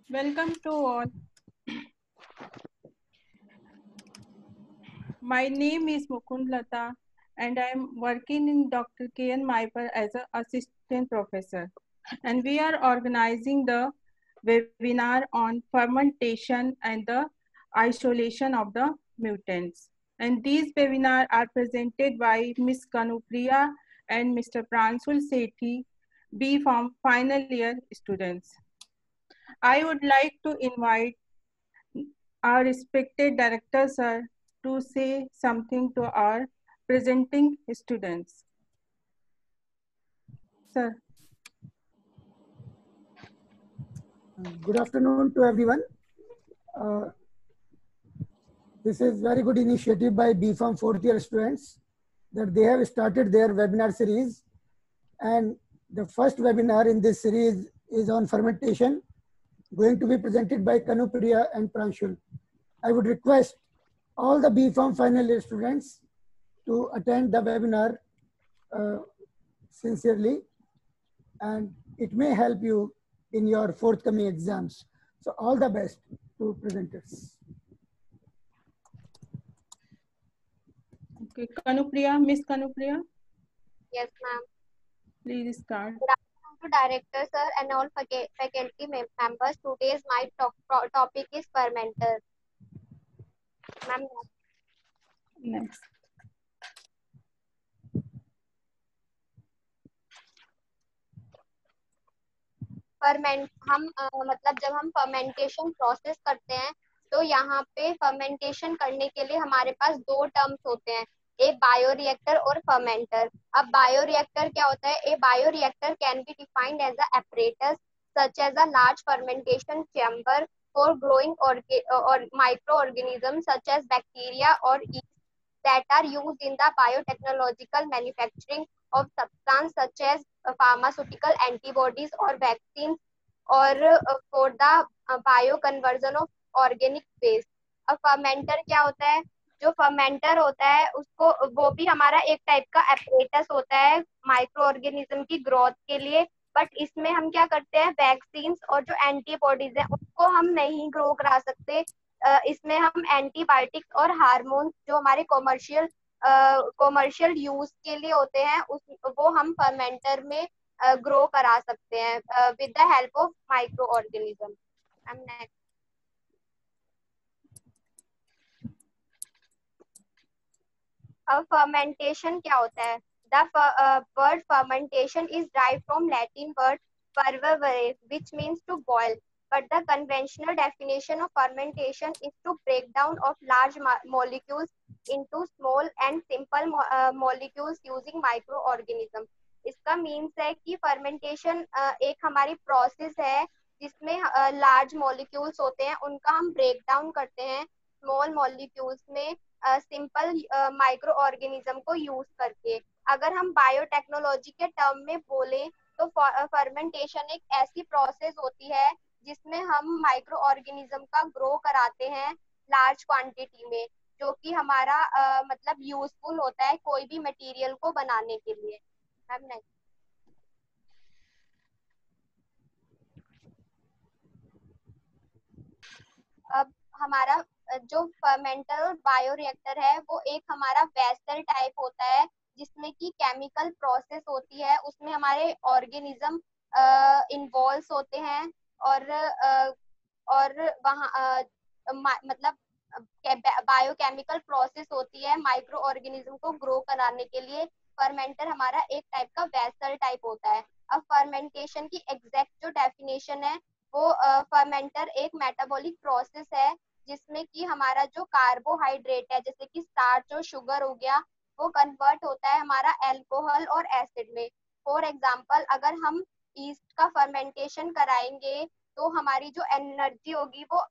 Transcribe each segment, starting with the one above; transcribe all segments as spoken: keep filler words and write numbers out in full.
Welcome to all. My name is Mukund Lata and I am working in Doctor K N Maipar as an assistant professor. And we are organizing the webinar on fermentation and the isolation of the mutants. And these webinars are presented by Miz Kanupriya and Mister Pransul Sethi, B Farm final year students. I would like to invite our respected director, sir, to say something to our presenting students. Sir. Good afternoon to everyone. Uh, this is very good initiative by B Farm fourth year students that they have started their webinar series. And the first webinar in this series is on fermentation, going to be presented by Kanupriya and Pranshul. I would request all the B Farm final year students to attend the webinar uh, sincerely, and it may help you in your forthcoming exams. So all the best to presenters. Okay, Kanupriya, Miss Kanupriya. Yes, ma'am. Please start. Good afternoon to director, sir, and all faculty members. Today's my top topic is fermenter. Ma'am. Next. Ferment हम आ, मतलब जब हम fermentation process करते हैं तो यहाँ पे फर्मेंटेशन करने के लिए हमारे पास दो टर्म्स होते हैं, एक बायोरिएक्टर और फर्मेंटर. अब बायोरिएक्टर क्या होता है? A bioreactor can be defined as a apparatus such as a large fermentation chamber for growing or microorganisms such as bacteria or yeast that are used in the biotechnological manufacturing of substance such as pharmaceutical antibodies or vaccines or uh, for the uh, bioconversion of organic waste. अब fermenter क्या होता है? जो fermenter होता है उसको वो भी हमारा एक टाइप का एपरेटस होता है माइक्रो ऑर्गेनिज्म की ग्रोथ के लिए, बट इसमें हम क्या करते हैं, वैक्सीन्स और जो एंटीबॉडीज है उसको हम नहीं ग्रो करा सकते. इसमें हम एंटीबायोटिक्स और हार्मोन्स जो हमारे कॉमर्शियल कॉमर्शियल यूज के लिए होते हैं उस वो हम फर्मेंटर में ग्रो uh, करा सकते हैं with the help of microorganism. अब फर्मेंटेशन क्या होता है? The word fermentation is derived from Latin word fervere which means to boil, but the conventional definition of fermentation is to break down of large molecules into small and simple uh, molecules using microorganism. इसका means है कि fermentation uh, एक हमारी process है जिसमें large uh, molecules होते हैं, उनका हम ब्रेक डाउन करते हैं स्मॉल मॉलिक्यूल्स में सिंपल माइक्रो ऑर्गेनिज्म को यूज करके. अगर हम बायोटेक्नोलॉजी के टर्म में बोले तो फर्मेंटेशन एक ऐसी प्रोसेस होती है जिसमें हम माइक्रो ऑर्गेनिज्म का ग्रो कराते हैं लार्ज क्वांटिटी में, जो कि हमारा uh, मतलब यूजफुल होता है कोई भी मटेरियल को बनाने के लिए. हम नहीं अब हमारा जो फर्मेंटर और बायोरिएक्टर है वो एक हमारा वेसल टाइप होता है जिसमें कि केमिकल प्रोसेस होती है, उसमें हमारे ऑर्गेनिज्म इन्वॉल्व होते हैं और आ, और वहाँ मतलब बायोकेमिकल प्रोसेस होती है माइक्रो ऑर्गेनिज्म को ग्रो कराने के लिए. फर्मेंटर हमारा एक टाइप का वेसल टाइप होता है. अब फर्मेंटेशन की एग्जैक्ट जो डेफिनेशन है वो फर्मेंटर uh, एक मेटाबॉलिक प्रोसेस है जिसमें कि हमारा जो कार्बोहाइड्रेट है जैसे कि स्टार्च और शुगर हो गया वो कन्वर्ट होता है हमारा अल्कोहल और एसिड में. फॉर एग्जांपल अगर हम ईस्ट का फर्मेंटेशन कराएंगे तो हमारी जो एनर्जी होगी वो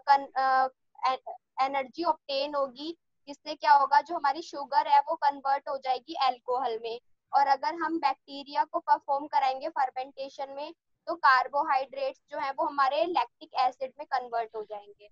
एनर्जी ऑब्टेन होगी, जिससे क्या होगा जो हमारी शुगर है वो कन्वर्ट हो जाएगी अल्कोहल में. और अगर हम बैक्टीरिया को परफॉर्म कराएंगे फर्मेंटेशन में तो कार्बोहाइड्रेट्स जो है वो हमारे लैक्टिक एसिड में कन्वर्ट हो जाएंगे.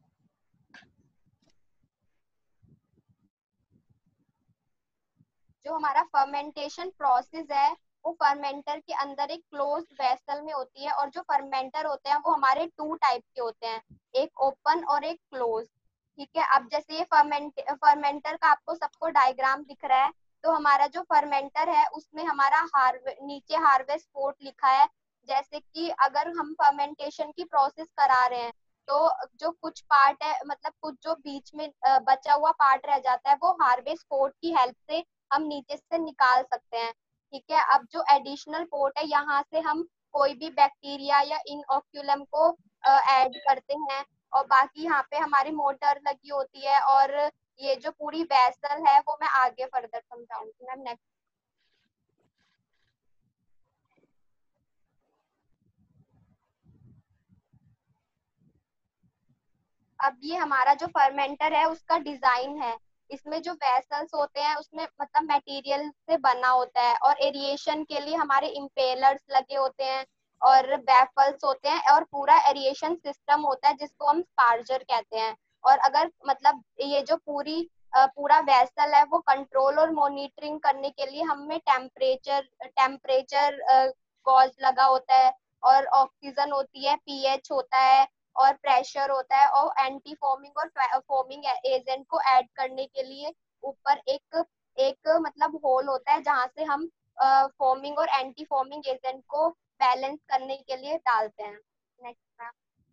जो जो हमारा फर्मेंटेशन प्रोसेस है वो फर्मेंटर के अंदर एक क्लोज्ड वेसल में होती है, और जो फर्मेंटर होते हैं वो हमारे टू टाइप के होते हैं, एक ओपन और एक क्लोज। ठीक है, अब जैसे ये फर्मेंट फर्मेंटर का आपको सबको डायग्राम दिख रहा है, तो हमारा जो फर्मेंटर है उसमें हमारा हार्वे नीचे हार्वेस्ट पोर्ट लिखा है। जैसे कि अगर हम फर्मेंटेशन की प्रोसेस करा रहे हैं तो जो कुछ पार्ट है, मतलब कुछ जो बीच में बचा हुआ पार्ट रह जाता है वो हार्वेस्ट पोर्ट की हेल्प से हम नीचे से निकाल सकते हैं। ठीक है, अब जो एडिशनल पोर्ट है यहाँ से हम कोई भी बैक्टीरिया या इनओक्यूलम को ऐड करते हैं, और बाकी यहाँ पे हमारी मोटर लगी होती है, और ये जो पूरी वेसल है वो मैं आगे फर्दर समझाऊंगी मैम। नेक्स्ट। अब ये हमारा जो फर्मेंटर है उसका डिजाइन है। इसमें जो वेसल्स होते हैं उसमें मतलब मटेरियल से बना होता है, और एरिएशन के लिए हमारे इम्पेलर्स लगे होते हैं और बैफल्स होते हैं, और पूरा एरिएशन सिस्टम होता है जिसको हम स्पार्जर कहते हैं। और अगर मतलब ये जो पूरी पूरा वेसल है वो कंट्रोल और मॉनिटरिंग करने के लिए हमें टेम्परेचर टेम्परेचर गॉज लगा होता है, और ऑक्सीजन होती है, पीएच होता है, और प्रेशर होता है, और एंटी फोमिंग और फोमिंग एजेंट को ऐड करने के लिए ऊपर एक एक मतलब होल होता है जहां से हम फोमिंग और एंटी फोमिंग एजेंट को बैलेंस करने के लिए डालते हैं। नेक्स्ट।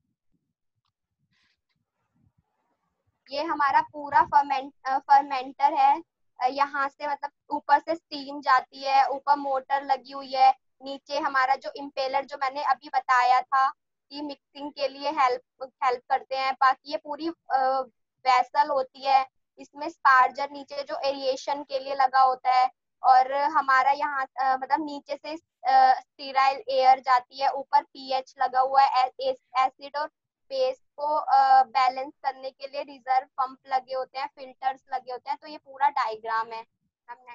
ये हमारा पूरा फर्मेंट फर्मेंटर है। यहाँ से मतलब ऊपर से स्टीम जाती है, ऊपर मोटर लगी हुई है, नीचे हमारा जो इम्पेलर जो मैंने अभी बताया था कि मिक्सिंग के लिए हेल्प हेल्प करते हैं। बाकी ये पूरी वेसल होती है, इसमें स्पार्जर नीचे जो एरिएशन के लिए लगा होता है, और हमारा यहाँ मतलब नीचे से स्टीराइल एयर जाती है, ऊपर पीएच लगा हुआ है, एसिड और बेस को बैलेंस uh, करने के लिए रिजर्व पंप लगे होते हैं, फिल्टर्स लगे होते हैं। तो ये पूरा डायग्राम है। हमने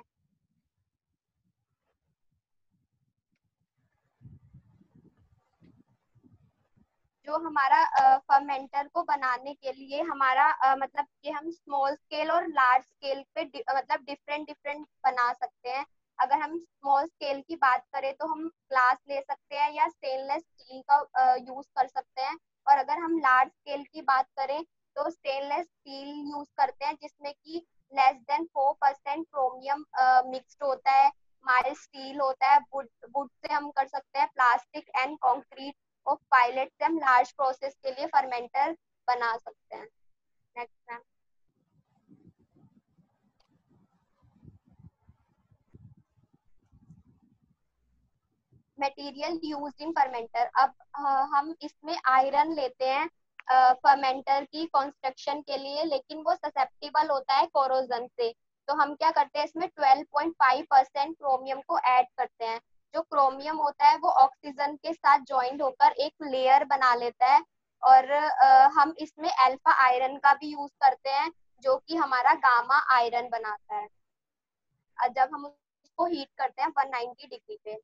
जो हमारा फर्मेंटर uh, को बनाने के लिए हमारा uh, मतलब कि हम स्मॉल स्केल और लार्ज स्केल पे दि, uh, मतलब डिफरेंट डिफरेंट बना सकते हैं। अगर हम स्मॉल स्केल की बात करें तो हम ग्लास ले सकते हैं या स्टेनलेस स्टील का यूज uh, कर सकते हैं, और अगर हम लार्ज स्केल की बात करें तो स्टेनलेस स्टील यूज करते हैं जिसमें कि less than four percent chromium mixed होता है, माइल्ड स्टील होता है, वुड वुड से हम कर सकते हैं, प्लास्टिक एंड कंक्रीट और पायलट से हम लार्ज प्रोसेस के लिए फर्मेंटर बना सकते हैं। Next ma'am. Material used in fermenter. अब हम इसमें आयरन लेते हैं फर्मेंटर की कंस्ट्रक्शन के लिए, लेकिन वो ससेप्टिबल होता है कोरोजन से। तो हम क्या करते हैं, इसमें twelve point five percent chromium को ऐड करते हैं। जो क्रोमियम होता है वो ऑक्सीजन के साथ ज्वाइंट होकर एक लेयर बना लेता है, और uh, हम इसमें अल्फा आयरन का भी यूज करते हैं जो कि हमारा गामा आयरन बनाता है जब हम उसको हीट करते हैं वन नाइंटी डिग्री पे।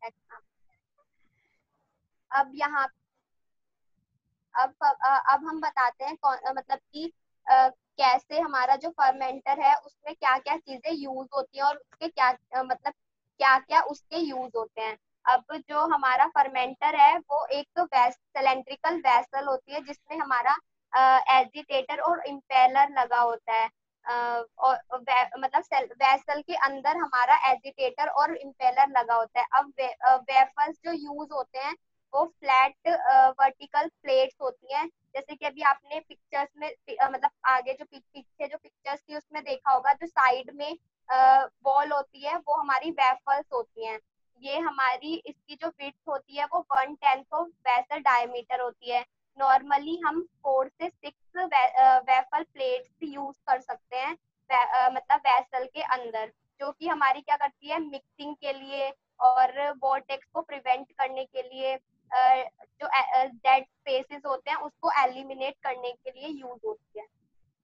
अब यहाँ अब अब हम बताते हैं कौन मतलब कि कैसे हमारा जो फर्मेंटर है उसमें क्या क्या चीजें यूज होती हैं और उसके क्या मतलब क्या क्या उसके यूज होते हैं। अब जो हमारा फर्मेंटर है वो एक सिलेंड्रिकल वेसल होती है जिसमें हमारा एजिटेटर और इम्पेलर लगा होता है, Uh, और वे, मतलब वेसल के अंदर हमारा एजिटेटर और इम्पेलर लगा होता है। अब वे, वेफल्स जो यूज होते हैं वो फ्लैट वर्टिकल प्लेट्स होती हैं, जैसे कि अभी आपने पिक्चर्स में uh, मतलब आगे जो पीछे जो पिक्चर्स थी उसमें देखा होगा, जो साइड में बॉल uh, होती है वो हमारी वेफल्स होती हैं। ये हमारी इसकी जो विड्थ होती है वो one tenth of vessel diameter होती है। नॉर्मली हम फोर से सिक्स वेफल प्लेट्स यूज कर सकते हैं वे, uh, मतलब वेसल के अंदर, जो कि हमारी क्या करती है मिक्सिंग के लिए और वॉर्टेक्स को प्रिवेंट करने के लिए, Uh, जो डेड स्पेसेस होते हैं उसको एलिमिनेट करने के लिए यूज होती है।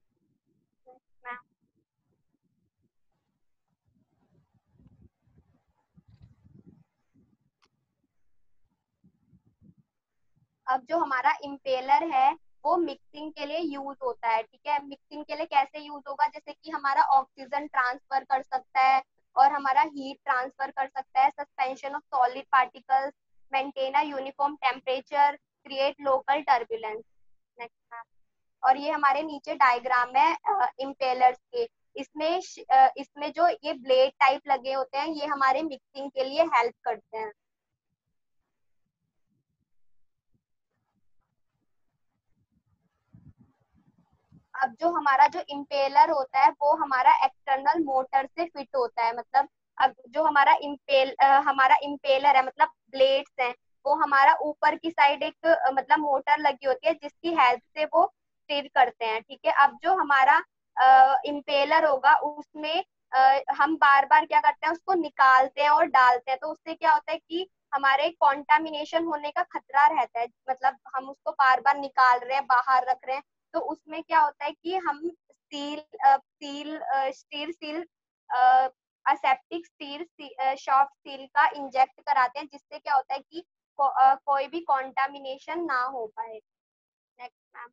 अब जो हमारा इम्पेलर है वो मिक्सिंग के लिए यूज होता है। ठीक है, मिक्सिंग के लिए कैसे यूज होगा, जैसे कि हमारा ऑक्सीजन ट्रांसफर कर सकता है और हमारा हीट ट्रांसफर कर सकता है, suspension of solid particles, maintain a uniform temperature, create local turbulence. Next ma'am. और ये हमारे नीचे डायग्राम है इम्पेलर्स के। इसमें इसमें जो ये ब्लेड टाइप लगे होते हैं ये हमारे मिक्सिंग के लिए हेल्प करते हैं। अब जो हमारा जो इम्पेलर होता है वो हमारा एक्सटर्नल मोटर से फिट होता है, मतलब अब जो हमारा इम्पेल हमारा इम्पेलर है मतलब ब्लेड्स हैं वो हमारा ऊपर की साइड एक मतलब मोटर लगी होती है जिसकी हेल्प से वो स्टीर करते हैं। ठीक है, अब जो हमारा इम्पेलर होगा उसमें आ, हम बार बार क्या करते हैं उसको निकालते हैं और डालते हैं, तो उससे क्या होता है कि हमारे कॉन्टामिनेशन होने का खतरा रहता है, मतलब हम उसको बार बार निकाल रहे हैं बाहर रख रहे हैं, तो उसमें क्या होता है कि हम steel steel steel seal aseptic steel short steel का इंजेक्ट कराते हैं जिससे क्या होता है कि को, uh, कोई भी कॉन्टामिनेशन ना हो पाए। Next ma'am.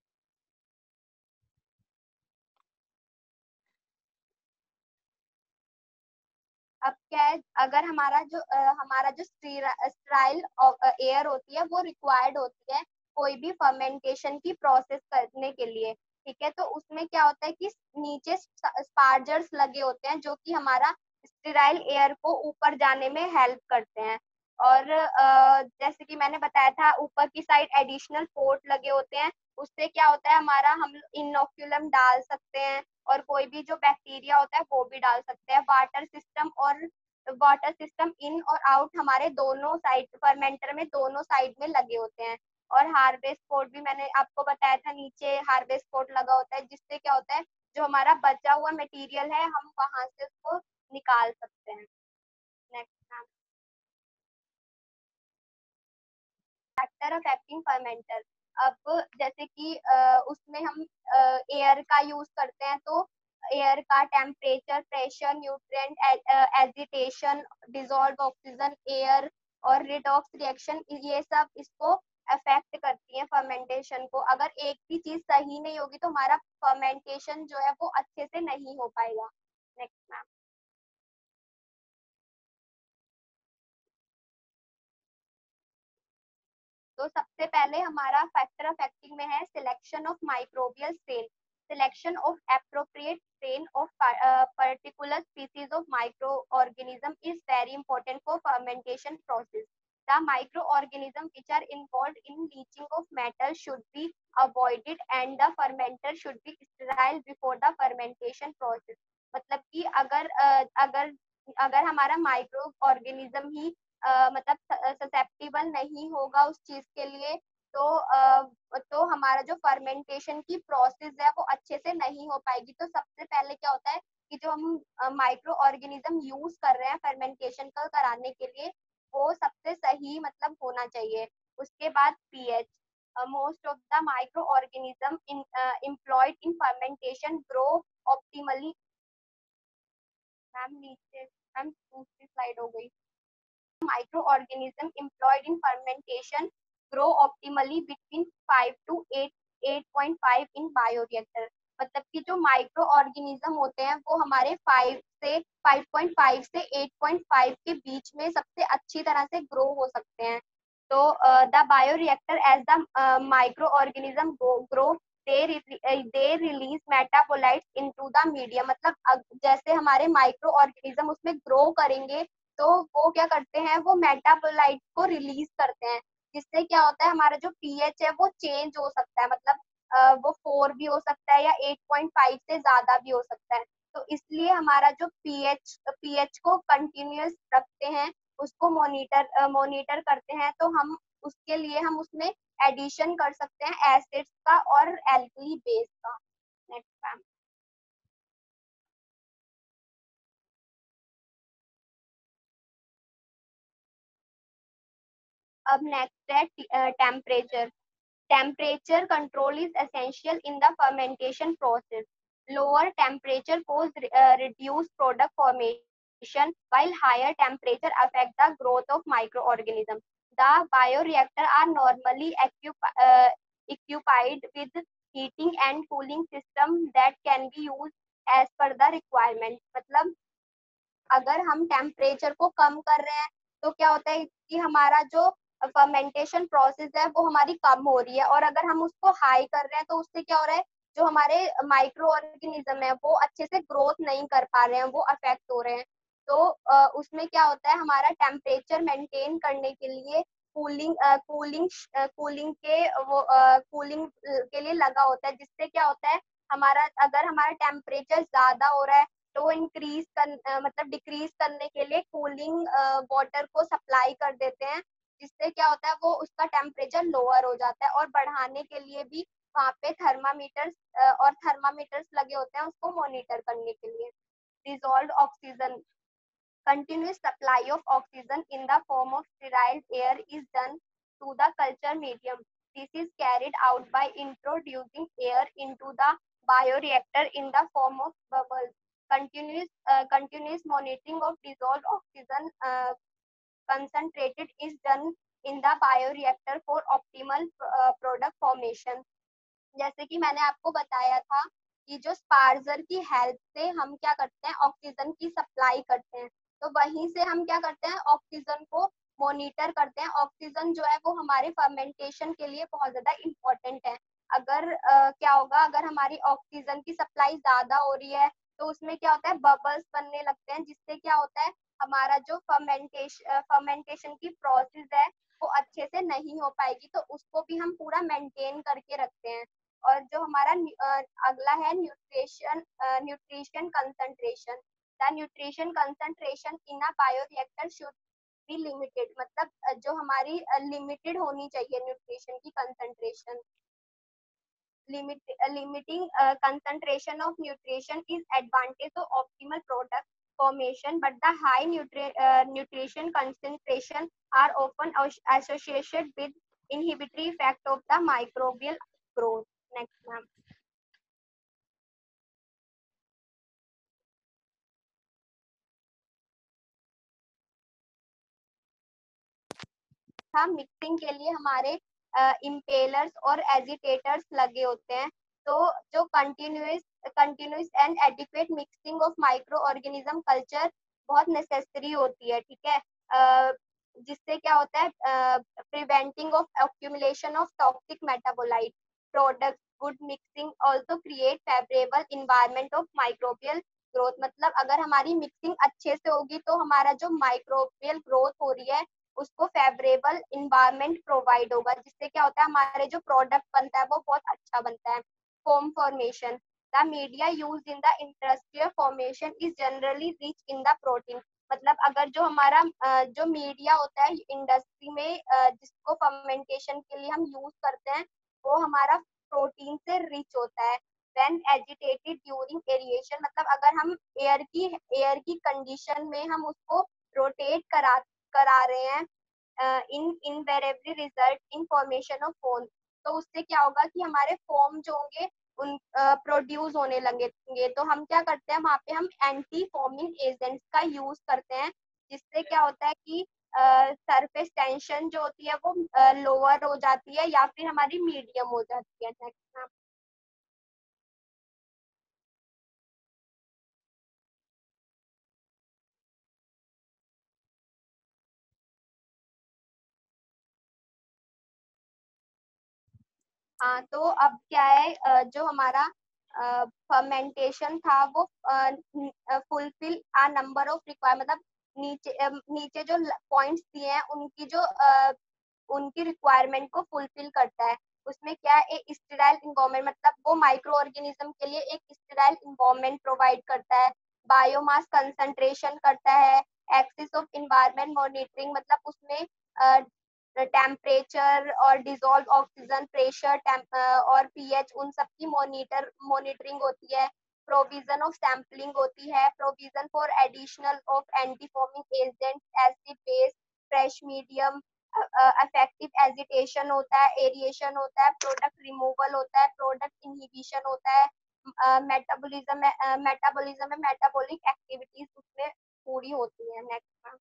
अब क्या है, अगर हमारा जो uh, हमारा जो स्टीराइल एयर होती है वो रिक्वायर्ड होती है कोई भी फर्मेंटेशन की प्रोसेस करने के लिए। ठीक है, तो उसमें क्या होता है कि नीचे स्पार्जर्स लगे होते हैं जो कि हमारा स्टीराइल एयर को ऊपर जाने में हेल्प करते हैं। और uh, जैसे कि मैंने बताया था ऊपर की साइड एडिशनल पोर्ट लगे होते हैं, उससे क्या होता है हमारा हम इनोक्यूलम डाल सकते हैं और कोई भी जो बैक्टीरिया होता है वो भी डाल सकते हैं। वाटर सिस्टम और वाटर सिस्टम इन और आउट हमारे दोनों साइड फर्मेंटर में दोनों साइड में लगे होते हैं। और हार्वेस्ट पोर्ट भी मैंने आपको बताया था, नीचे हार्वेस्ट पोर्ट लगा होता है जिससे क्या होता है जो हमारा बचा हुआ मटेरियल है हम वहां से उसको निकाल सकते हैं। Next ma'am. Factor of acting fermenter. अब जैसे कि उसमें हम एयर का यूज करते हैं, तो एयर का temperature, pressure, nutrient agitation, dissolve oxygen, air और रिडॉक्स रिएक्शन, ये सब इसको अफेक्ट करती है फर्मेंटेशन को। अगर एक भी चीज सही नहीं होगी तो हमारा फर्मेंटेशन जो है वो अच्छे से नहीं हो पाएगा। Next ma'am. तो सबसे पहले हमारा फैक्टर ऑफ एक्टिंग में है selection of microbial strain. Selection of appropriate strain of particular species of microorganism is very important for fermentation process. The microorganism which are involved in leaching of metal should be avoided and the fermenter should be sterile before the fermentation process. मतलब कि अगर अगर अगर हमारा microorganism ही Uh, मतलब susceptible नहीं होगा उस चीज के लिए, तो uh, तो हमारा जो फर्मेंटेशन की प्रोसेस है वो अच्छे से नहीं हो पाएगी। तो सबसे पहले क्या होता है कि जो हम माइक्रो ऑर्गेनिज्म यूज कर रहे हैं फर्मेंटेशन का कराने के लिए वो सबसे सही मतलब होना चाहिए। उसके बाद pH. Most of the microorganism employed in fermentation grow optimally. Ma'am नीचे मैम दूसरी स्लाइड हो गई। Microorganism employed in fermentation grow optimally between five to eight, eight point five in bioreactor. मतलब कि जो माइक्रो ऑर्गेनिज्म होते हैं वो हमारे पाँच से पाँच पॉइंट पाँच से आठ पॉइंट पाँच के बीच में सबसे अच्छी तरह से ग्रो हो सकते हैं। तो the bioreactor as the microorganism grow they release metabolites into the medium. मतलब जैसे हमारे माइक्रो ऑर्गेनिज्म उसमें ग्रो करेंगे तो वो क्या करते हैं वो मेटाबोलाइट को रिलीज करते हैं, जिससे क्या होता है हमारा जो पीएच है वो चेंज हो सकता है, मतलब वो फोर भी हो सकता है या आठ पॉइंट पाँच से ज्यादा भी हो सकता है। तो इसलिए हमारा जो पीएच पीएच को कंटिन्यूअस रखते हैं, उसको मॉनिटर मॉनिटर करते हैं, तो हम उसके लिए हम उसमें एडिशन कर सकते हैं एसिड्स का और एल्कली बेस का। Next ma'am. अब नेक्स्ट है temperature. Temperature control is essential in the fermentation process. Lower temperature cause uh, reduced product formation, while higher temperature affect the growth of microorganisms. The bioreactor are normally equip, uh, equipped with heating and cooling system that can be used as per the requirement. मतलब अगर हम temperature को कम कर रहे हैं तो क्या होता है कि हमारा जो फर्मेंटेशन प्रोसेस है वो हमारी कम हो रही है, और अगर हम उसको हाई कर रहे हैं तो उससे क्या हो रहा है, जो हमारे माइक्रो ऑर्गेनिज्म है वो अच्छे से ग्रोथ नहीं कर पा रहे हैं, वो अफेक्ट हो रहे हैं। तो uh, उसमें क्या होता है, हमारा टेम्परेचर मेंटेन करने के लिए कूलिंग कूलिंग कूलिंग के वो कूलिंग के लिए लगा होता है, जिससे क्या होता है, हमारा अगर हमारा टेम्परेचर ज्यादा हो रहा है तो इंक्रीज कर uh, मतलब डिक्रीज करने के लिए कूलिंग वाटर को सप्लाई कर देते हैं, जिससे क्या होता है वो उसका टेम्परेचर लोअर हो जाता है। और बढ़ाने के लिए भी वहाँ पे थर्मामीटर्स और थर्मामीटर्स लगे होते हैं उसको मॉनिटर करने के लिए। Dissolved oxygen, continuous supply of oxygen in the form of sterile air is done to the culture medium. This is carried out by introducing air into the bioreactor in the form of bubbles. Continuous, uh, continuous monitoring of dissolved oxygen uh, concentrated is done in the bioreactor for optimal uh, product formation. जैसे कि मैंने आपको बताया था कि जो sparger की help से हम क्या करते हैं, ऑक्सीजन की सप्लाई करते हैं, तो वहीं से हम क्या करते हैं, ऑक्सीजन को मॉनिटर करते हैं। ऑक्सीजन जो है वो हमारे फर्मेंटेशन के लिए बहुत ज्यादा इम्पोर्टेंट है। अगर uh, क्या होगा, अगर हमारी ऑक्सीजन की सप्लाई ज्यादा हो रही है तो उसमें क्या होता है, बबल्स बनने लगते हैं, जिससे क्या होता है, हमारा जो फर्मेंटेशन फर्मेंटेशन की प्रोसेस है वो अच्छे से नहीं हो पाएगी, तो उसको भी हम पूरा मेंटेन करके रखते हैं। और जो हमारा अगला है nutrition nutrition concentration. The nutrition concentration in a bioreactor should be limited, मतलब जो हमारी लिमिटेड होनी चाहिए न्यूट्रिशन की concentration. limit uh, limiting uh, concentration of nutrition is advantage of optimal product formation, but the high nutri uh, nutrition concentration are often associated with inhibitory effect of the microbial growth. Next, ma'am. हम mixing के लिए हमारे impellers uh, और agitators लगे होते हैं, तो जो continuous continuous and adequate mixing of microorganism culture बहुत नेसेसरी होती है, ठीक है, uh, जिससे क्या होता है, preventing of accumulation of toxic metabolite product. Good mixing also create favourable environment of microbial growth, मतलब अगर हमारी मिक्सिंग अच्छे से होगी तो हमारा जो माइक्रोबियल ग्रोथ हो रही है उसको फेवरेबल इन्वायरमेंट प्रोवाइड होगा, जिससे क्या होता है, हमारे जो प्रोडक्ट बनता है वो बहुत अच्छा बनता है। Foam formation, the media used in the industrial formation is generally rich in the protein, मतलब अगर जो हमारा जो मीडिया होता है इंडस्ट्री में जिसको फर्मेंटेशन के लिए हम यूज करते हैं वो हमारा प्रोटीन से रिच होता है। When agitated during aeration, मतलब अगर हम एयर की एयर की कंडीशन में हम उसको रोटेट करा करा रहे हैं, in invariably result in formation of foam, तो उससे क्या होगा कि हमारे फॉर्म जो होंगे उन प्रोड्यूस uh, होने लगेंगे। तो हम क्या करते हैं, वहाँ पे हम एंटी फॉर्मिंग एजेंट्स का यूज करते हैं, जिससे क्या होता है कि सरफेस uh, टेंशन जो होती है वो लोअर uh, हो जाती है या फिर हमारी मीडियम हो जाती है। नेक्स्ट, हाँ, तो अब क्या है, जो हमारा फर्मेंटेशन था वो fulfil a number of require, मतलब नीचे नीचे जो पॉइंट्स दिए हैं उनकी जो uh, उनकी रिक्वायरमेंट को फुलफिल करता है। उसमें क्या है, एक स्टेराइल इन्वायरमेंट, मतलब वो माइक्रो ऑर्गेनिज्म के लिए एक स्टेराइल इन्वायरमेंट प्रोवाइड करता है। बायोमास कंसंट्रेशन करता है। एक्सिस ऑफ इन्वायरमेंट मॉनिटरिंग, मतलब उसमें uh, टेम्परेचर और डिजोल्व ऑक्सीजन प्रेशर और पीएच उन सब की मॉनिटर मॉनिटरिंग होती है। प्रोविजन ऑफ सैम्पलिंग होती है। Provision for additional of anti forming agent, acid base, fresh medium, effective agitation होता है, एरिएशन होता है, प्रोडक्ट रिमूवल होता है, प्रोडक्ट इनहिबिशन होता है, मेटाबॉलिज्म मेटाबॉलिज्म में मेटाबॉलिक एक्टिविटीज उसमें पूरी होती है। नेक्स्ट,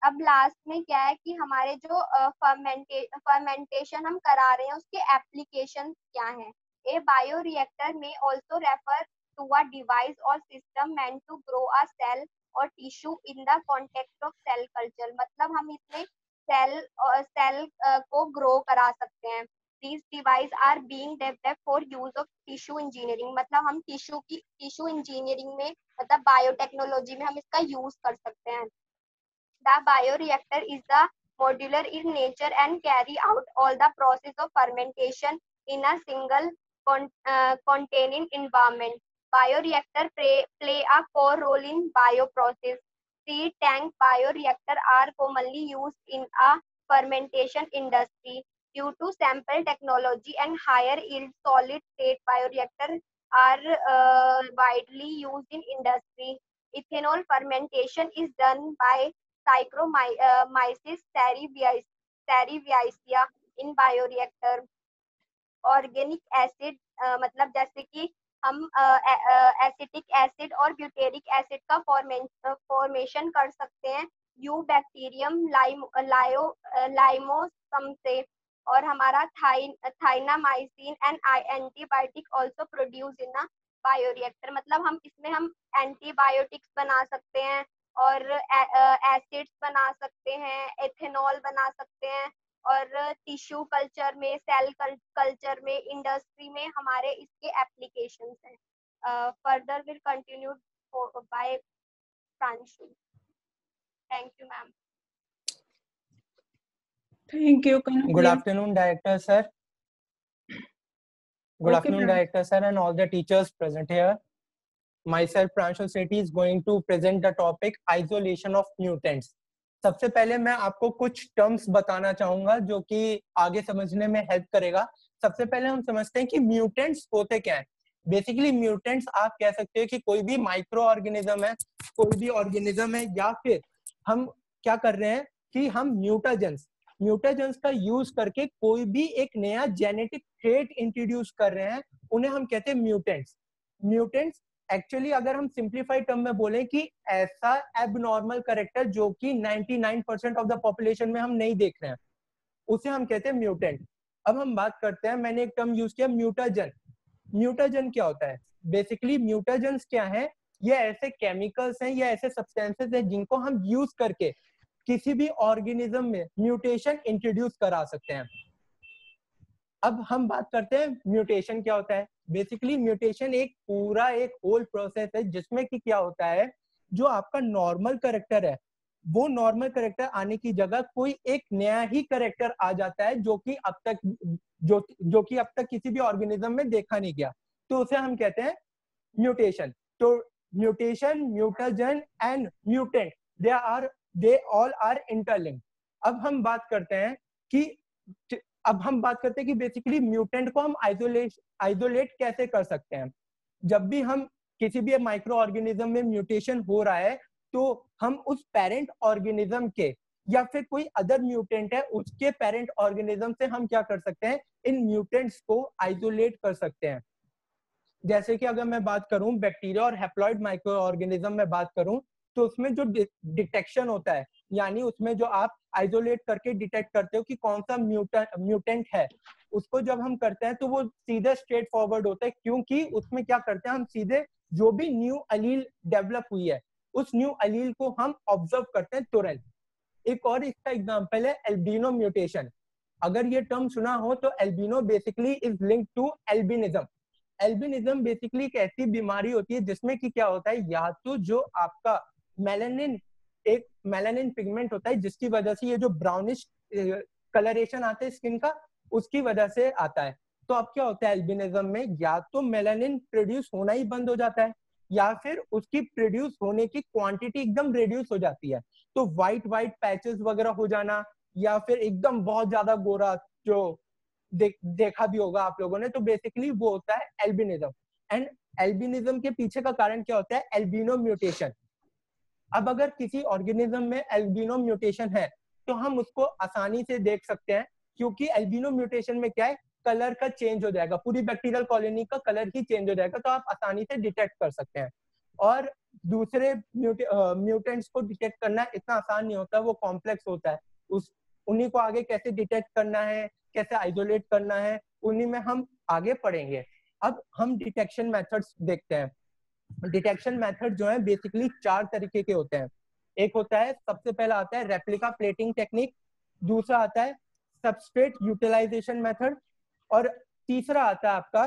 अब लास्ट में क्या है कि हमारे जो फर्मेंटे फर्मेंटेशन हम करा रहे हैं उसके एप्लीकेशन क्या हैं। ए बायोरिएक्टर में also refer to a device और system meant to grow a cell or tissue in the context of cell culture। मतलब हम इसमें सेल और सेल को ग्रो करा सकते हैं। These devices are being developed for use of tissue engineering। मतलब हम टिश्यू की टिश्यू इंजीनियरिंग में मतलब बायोटेक्नोलॉजी में हम इसका यूज कर सकते हैं। The bioreactor is the modular in nature and carry out all the process of fermentation in a single con uh, containing environment। Bioreactor play, play a core role in bioprocess। Seed tank bioreactor are commonly used in a fermentation industry due to sample technology and higher yield solid state bioreactor are uh, widely used in industry। Ethanol fermentation is done by Saccharomyces cerevisiae in bioreactor। Organic acid मतलब जैसे कि हम acetic acid और butyric acid का formation कर सकते हैं you bacterium lime लायो लाइमोसम से। और हमारा thienamycin and antibiotic also produce in a bioreactor. मतलब हम इसमें हम एंटीबायोटिक्स बना सकते हैं और एसिड्स बना सकते हैं, एथेनॉल बना सकते हैं और टिश्यू कल्चर में, सेल कल्चर में, इंडस्ट्री में हमारे इसके एप्लीकेशंस हैं। Further will continue by Pranshu. Thank you ma'am. Thank you. Good afternoon, Director sir. Good Okay, afternoon, ma'am. Director sir, and all the teachers present here. Myself, Pranshu Sethi, is going to present the topic isolation of mutants. सबसे पहले मैं आपको कुछ terms बताना चाहूंगा जो कि आगे समझने में हेल्प करेगा। सबसे पहले हम समझते हैं कि म्यूटेंट्स होते क्या हैं। बेसिकली म्यूटेंट्स आप कह सकते हो कि कोई भी माइक्रो ऑर्गेनिज्म है, कोई भी ऑर्गेनिज्म है, या फिर हम क्या कर रहे हैं कि हम म्यूटाजेंस म्यूटाजेंस का यूज करके कोई भी एक नया जेनेटिक ट्रेट इंट्रोड्यूस कर रहे हैं, उन्हें हम कहते हैं म्यूटेंट्स। म्यूटेंट्स एक्चुअली अगर हम सिंप्लीफाइड टर्म में बोले कि ऐसा एबनॉर्मल कैरेक्टर जो कि निन्यानवे परसेंट ऑफ द पॉपुलेशन में हम नहीं देख रहे हैं, उसे हम कहते हैं म्यूटेंट। अब हम बात करते हैं, मैंने एक टर्म यूज किया म्यूटाजन। म्यूटाजन क्या होता है? बेसिकली म्यूटाजेंस क्या है? ये ऐसे केमिकल्स हैं या ऐसे सब्सटेंसेस हैं जिनको हम यूज करके किसी भी ऑर्गेनिज्म में म्यूटेशन इंट्रोड्यूस करा सकते हैं। अब हम बात करते हैं म्यूटेशन क्या होता है। बेसिकली म्यूटेशन एक पूरा एक होल प्रोसेस है जिसमें कि क्या होता है, जो आपका नॉर्मल कैरेक्टर है वो नॉर्मल कैरेक्टर आने की जगह कोई एक नया ही कैरेक्टर आ जाता है जो कि अब तक जो जो कि अब तक किसी भी ऑर्गेनिज्म में देखा नहीं गया, तो उसे हम कहते हैं म्यूटेशन। तो mutation, mutagen and mutant, they are they all are interlinked. अब हम बात करते हैं कि अब हम बात करते हैं कि बेसिकली म्यूटेंट को हम आइसोलेट आइसोलेट कैसे कर सकते हैं। जब भी हम किसी भी माइक्रो ऑर्गेनिज्म में म्यूटेशन हो रहा है तो हम उस पेरेंट ऑर्गेनिज्म के या फिर कोई अदर म्यूटेंट है उसके पेरेंट ऑर्गेनिज्म से हम क्या कर सकते हैं, इन म्यूटेंट्स को आइसोलेट कर सकते हैं। जैसे कि अगर मैं बात करूं बैक्टीरिया और हैप्लॉइड माइक्रो ऑर्गेनिज्म में बात करूं तो उसमें जो डिटेक्शन होता है, यानी उसमें जो आप आइसोलेट करके डिटेक्ट करते हो कि कौन सा म्यूटेंट है, उसको जब हम करते हैं तो वो सीधे स्ट्रेट फॉरवर्ड होता है, क्योंकि उसमें क्या करते हैं हम सीधे जो भी न्यू अलील डेवलप हुई है उस न्यू अलील को हम ऑब्जर्व करते हैं तुरंत। एक और इसका एग्जांपल है एल्बिनो म्यूटेशन। अगर ये टर्म सुना हो तो albino basically is linked to albinism. Albinism basically एक ऐसी बीमारी होती है जिसमें कि क्या होता है, या तो जो आपका मेलानिन एक मेलानिन पिगमेंट होता है जिसकी वजह से ये जो ब्राउनिश कलरेशन आता है स्किन का, उसकी वजह से आता है। तो अब क्या होता है एल्बिनिज्म में, या तो मेलानिन प्रोड्यूस होना ही बंद हो जाता है या फिर उसकी प्रोड्यूस होने की क्वांटिटी एकदम रिड्यूस हो जाती है। तो व्हाइट व्हाइट पैचेस वगैरह हो जाना या फिर एकदम बहुत ज्यादा गोरा जो देख, देखा भी होगा आप लोगों ने, तो बेसिकली वो होता है एल्बिनिज्म। एंड एल्बिनिज्म के पीछे का कारण क्या होता है, एल्बिनो म्यूटेशन। अब अगर किसी ऑर्गेनिज्म में एल्बिनो म्यूटेशन है तो हम उसको आसानी से देख सकते हैं, क्योंकि एल्बिनो म्यूटेशन में क्या है, कलर का चेंज हो जाएगा, पूरी बैक्टीरियल कॉलोनी का कलर ही चेंज हो जाएगा, तो आप आसानी से डिटेक्ट कर सकते हैं। और दूसरे म्यूटेंट्स को डिटेक्ट करना इतना आसान नहीं होता, वो कॉम्प्लेक्स होता है। उस उन्हीं को आगे कैसे डिटेक्ट करना है, कैसे आइसोलेट करना है, उन्हीं में हम आगे पढ़ेंगे। अब हम डिटेक्शन मेथड्स देखते हैं। डिटेक्शन मेथड जो है बेसिकली चार तरीके के होते हैं। एक होता है, सबसे पहला आता है रेप्लिका प्लेटिंग टेक्निक, दूसरा आता है सबस्ट्रेट यूटिलाइजेशन मेथड, और तीसरा आता है आपका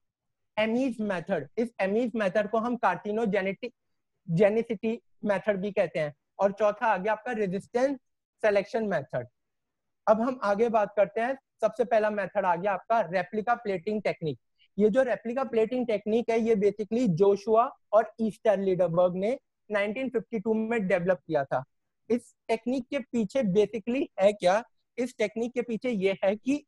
एमीज मेथड। इस एमीज मेथड को हम कार्टिनोजेनेटिक जेनेसिटी मेथड भी कहते हैं। और चौथा आ गया आपका रेजिस्टेंस सिलेक्शन मेथड। अब हम आगे बात करते हैं। सबसे पहला मेथड आ गया आपका रेप्लिका प्लेटिंग टेक्निक। ये जो रेप्लिका प्लेटिंग टेक्निक है, ये बेसिकली जोशुआ और ईस्टरलीडरबर्ग ने नाइनटीन फिफ्टी टू में डेवलप किया था। इस टेक्निक के पीछे बेसिकली है क्या? इस टेक्निक के पीछे ये है कि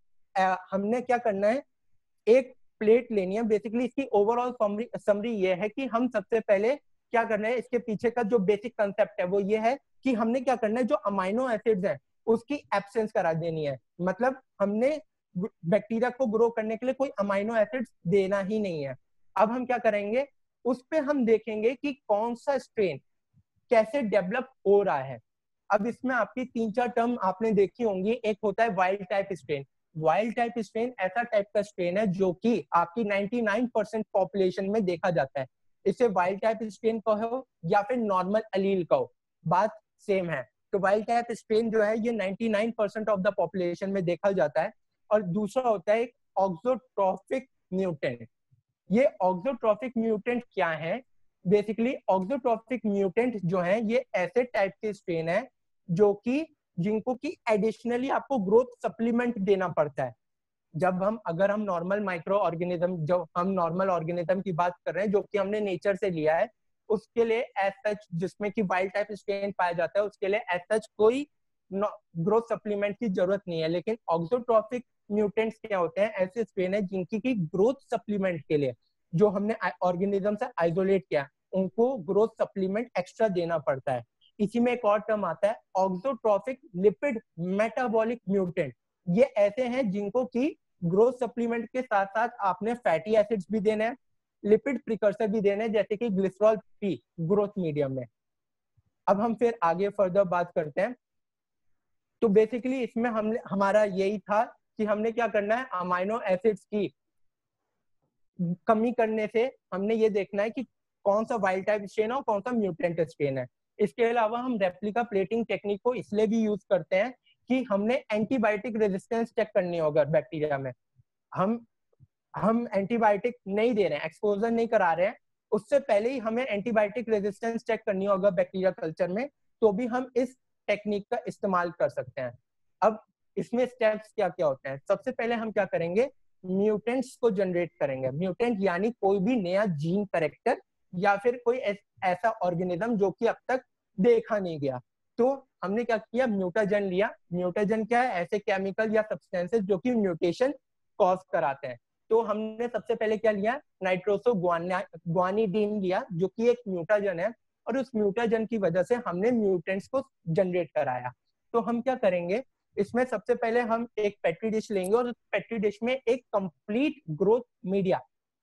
आ, हमने क्या करना है, एक प्लेट लेनी है। बेसिकली इसकी ओवरऑल समरी समरी ये है कि हम सबसे पहले क्या करना है, इसके पीछे का जो बेसिक कंसेप्ट है वो ये है कि हमने क्या करना है, जो अमाइनो एसिड्स हैं उसकी एब्सेंस करा देनी है। मतलब हमने बैक्टीरिया को ग्रो करने के लिए कोई अमाइनो एसिड्स देना ही नहीं है। अब हम क्या करेंगे, उस पे हम देखेंगे कि कौन सा स्ट्रेन कैसे डेवलप हो रहा है। अब इसमें आपकी तीन चार टर्म आपने देखी होंगी। एक होता है wild type strain. Wild type strain ऐसा टाइप का स्ट्रेन है जो कि आपकी निन्यानवे परसेंट पॉपुलेशन में देखा जाता है। इसे वाइल्ड टाइप स्ट्रेन कहो या फिर नॉर्मल एलील कहो, बात सेम है। तो वाइल्ड टाइप स्ट्रेन जो है ये निन्यानवे परसेंट ऑफ द पॉपुलेशन में देखा जाता है। और दूसरा होता है एक ऑक्सोट्रॉफिक म्यूटेंट। ये ऑक्सोट्रॉफिक म्यूटेंट क्या है? बेसिकली ऑक्सोट्रॉफिक म्यूटेंट जो है ये ऐसे टाइप के स्ट्रेन है जो कि जिनको कि एडिशनली आपको ग्रोथ सप्लीमेंट देना पड़ता है। जब हम अगर हम नॉर्मल माइक्रो ऑर्गेनिज्म, जो हम नॉर्मल ऑर्गेनिज्म की बात कर रहे हैं जो कि हमने नेचर से लिया है, उसके लिए एज सच, जिसमें कि वाइल्ड टाइप स्ट्रेन पाया जाता है, उसके लिए एज सच कोई ग्रोथ सप्लीमेंट की जरूरत नहीं है। लेकिन ऑक्सोट्रॉफिक म्यूटेंट्स क्या होते हैं, ऐसे स्ट्रेन है जिनकी की ग्रोथ सप्लीमेंट के लिए जो हमने ऑर्गेनिज्म से आइसोलेट किया, उनको ग्रोथ सप्लीमेंट एक्स्ट्रा देना पड़ता है। इसी में एक और टर्म आता है ऑक्सोट्रॉफिक लिपिड मेटाबॉलिक म्यूटेंट। ये ऐसे हैं जिनको की ग्रोथ सप्लीमेंट के साथ साथ आपने फैटी एसिड्स भी देने हैं, लिपिड प्रिकर्सर भी देने हैं, जैसे कि ग्लिसरॉल पी ग्रोथ मीडियम में। अब हम फिर आगे फर्दर बात करते हैं। तो बेसिकली इसमें हम हमारा यही था कि हमने क्या करना है, अमाइनो एसिड्स की कमी करने से हमने ये देखना है कि कौन सा वाइल्ड टाइप स्ट्रेन है और कौन सा म्यूटेंट स्ट्रेन है। इसके अलावा हम रेप्लिका प्लेटिंग टेक्निक को इसलिए भी यूज करते हैं कि हमने एंटीबायोटिक रेजिस्टेंस चेक करनी होगा बैक्टीरिया में। हम हम एंटीबायोटिक नहीं दे रहे हैं, एक्सपोजर नहीं करा रहे हैं, उससे पहले ही हमें एंटीबायोटिक रेजिस्टेंस चेक करनी होगा बैक्टीरिया कल्चर में, तो भी हम इस टेक्निक का इस्तेमाल कर सकते हैं। अब इसमें स्टेप्स क्या क्या होते हैं? सबसे पहले हम क्या करेंगे, म्यूटेंट्स को जनरेट करेंगे। म्यूटेंट यानी कोई भी नया जीन कैरेक्टर या फिर कोई ऐसा ऑर्गेनिज्म जो कि अब तक देखा नहीं गया। तो हमने क्या किया, म्यूटाजन लिया। म्यूटाजन क्या है? ऐसे केमिकल या सब्सटेंसेस जो कि म्यूटेशन कॉज कराते हैं। तो हमने सबसे पहले क्या लिया, नाइट्रोसो ग्वानिडीन लिया जो कि एक म्यूटाजन है, और उस म्यूटाजन की वजह से हमने म्यूटेंट्स को जनरेट कराया। तो हम क्या करेंगे, इसमें सबसे पहले हम एक पेट्री डिश लेंगे और उस पेट्री डिश में एक कंप्लीट ग्रोथ मीडिया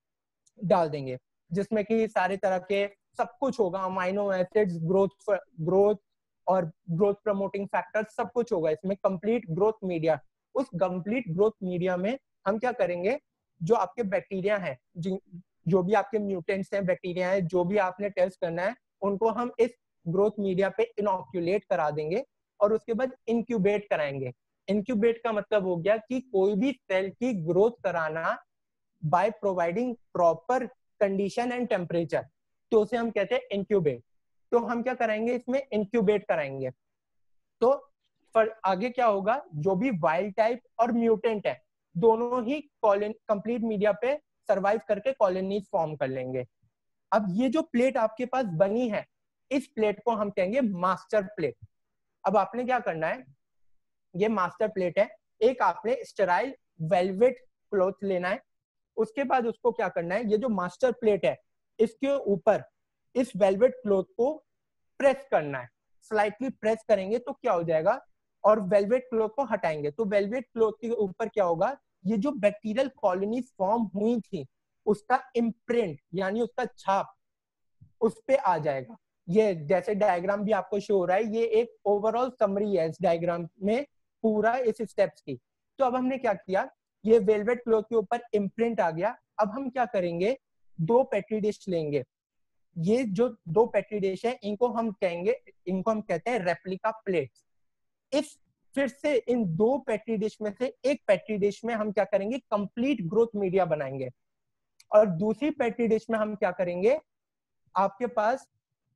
डाल देंगे जिसमें कि सारे तरह के सब कुछ होगा, अमाइनो एसिड्स, ग्रोथ ग्रोथ और ग्रोथ प्रमोटिंग फैक्टर्स, सब कुछ होगा इसमें, कंप्लीट ग्रोथ मीडिया। उस कंप्लीट ग्रोथ मीडिया में हम क्या करेंगे, जो आपके बैक्टीरिया हैं, जो भी आपके म्यूटेंट्स हैं, बैक्टीरिया हैं, जो भी आपने टेस्ट करना है, उनको हम इस ग्रोथ मीडिया पे इनॉक्यूलेट करा देंगे और उसके बाद इंक्यूबेट कराएंगे। इंक्यूबेट का मतलब हो गया कि कोई भी सेल की ग्रोथ कराना by providing proper condition and temperature, तो उसे हम कहते हैं इंक्यूबेट। तो हम क्या कराएंगे, इसमें इंक्यूबेट कराएंगे। तो पर आगे क्या होगा, जो भी वाइल्ड टाइप और म्यूटेंट है दोनों ही कंप्लीट मीडिया पे सरवाइव करके कॉलोनीज फॉर्म कर लेंगे। अब ये जो प्लेट आपके पास बनी है, इस प्लेट को हम कहेंगे मास्टर प्लेट। अब आपने क्या करना है, ये मास्टर प्लेट है, एक आपने स्टेराइल वेलवेट क्लॉथ लेना है। उसके बाद उसको क्या करना है, ये जो मास्टर प्लेट है इसके ऊपर इस वेलवेट क्लॉथ को प्रेस करना है। स्लाइटली प्रेस करेंगे तो क्या हो जाएगा, और वेलवेट क्लॉथ को हटाएंगे तो वेलवेट क्लॉथ के ऊपर क्या होगा, ये जो बैक्टीरियल कॉलोनीज फॉर्म हुई थी उसका इम्प्रिंट यानी उसका छाप उस पे आ जाएगा। ये जैसे डायग्राम भी आपको शो हो रहा है, ये एक ओवरऑल समरी है इस डायग्राम में पूरा इस स्टेप्स की। तो अब हमने क्या किया, ये वेलवेट क्लॉथ के ऊपर इम्प्रिंट आ गया। अब हम क्या करेंगे, दो पेट्री डिश लेंगे। ये जो दो पेट्री डिश है इनको हम कहेंगे, इनको हम कहते हैं रेप्लिका प्लेट्स। इस फिर से इन दो पेट्री डिश में से एक पेट्री डिश में हम क्या करेंगे, कंप्लीट ग्रोथ मीडिया बनाएंगे, और दूसरी पेट्री डिश में हम क्या करेंगे, आपके पास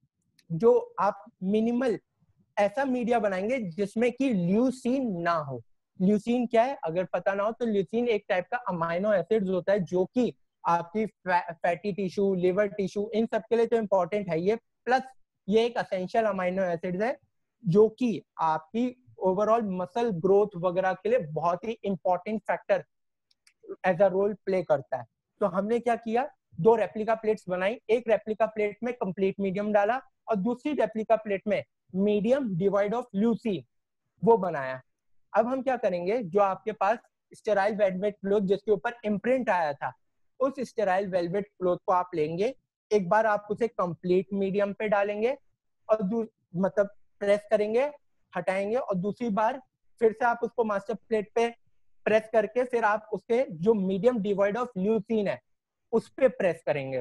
जो आप मिनिमल ऐसा मीडिया बनाएंगे जिसमें कि ल्यूसीन ना हो। ल्यूसीन क्या है, अगर पता ना हो तो ल्यूसीन एक टाइप का अमाइनो एसिड्स होता है जो कि आपकी फैटी टिश्यू, लिवर टिश्यू, इन सब के लिए तो इंपॉर्टेंट है ये। प्लस ये एक असेंशियल अमाइनो एसिड्स है जो कि आपकी ओवरऑल मसल ग्रोथ वगैरह के लिए बहुत ही important factor as a role play करता है। तो हमने क्या किया, दो रेप्लिका प्लेट्स बनाई। एक रेप्लिका प्लेट में कंप्लीट मीडियम डाला और दूसरी रेप्लिका प्लेट में मीडियम डिवाइड ऑफ ल्यूसीन वो बनाया। अब हम क्या करेंगे, जो आपके पास स्टेराइल वेलवेट क्लॉथ जिसके ऊपर इम्प्रिंट आया था, उस स्टेराइल वेलवेट क्लॉथ को आप लेंगे, एक बार आप उसे कंप्लीट मीडियम पे डालेंगे और मतलब प्रेस करेंगे, हटाएंगे, और दूसरी बार फिर से आप उसको मास्टर प्लेट पे प्रेस करके फिर आप उसके जो मीडियम डिवाइड ऑफ ल्यूसीन है उस पे प्रेस करेंगे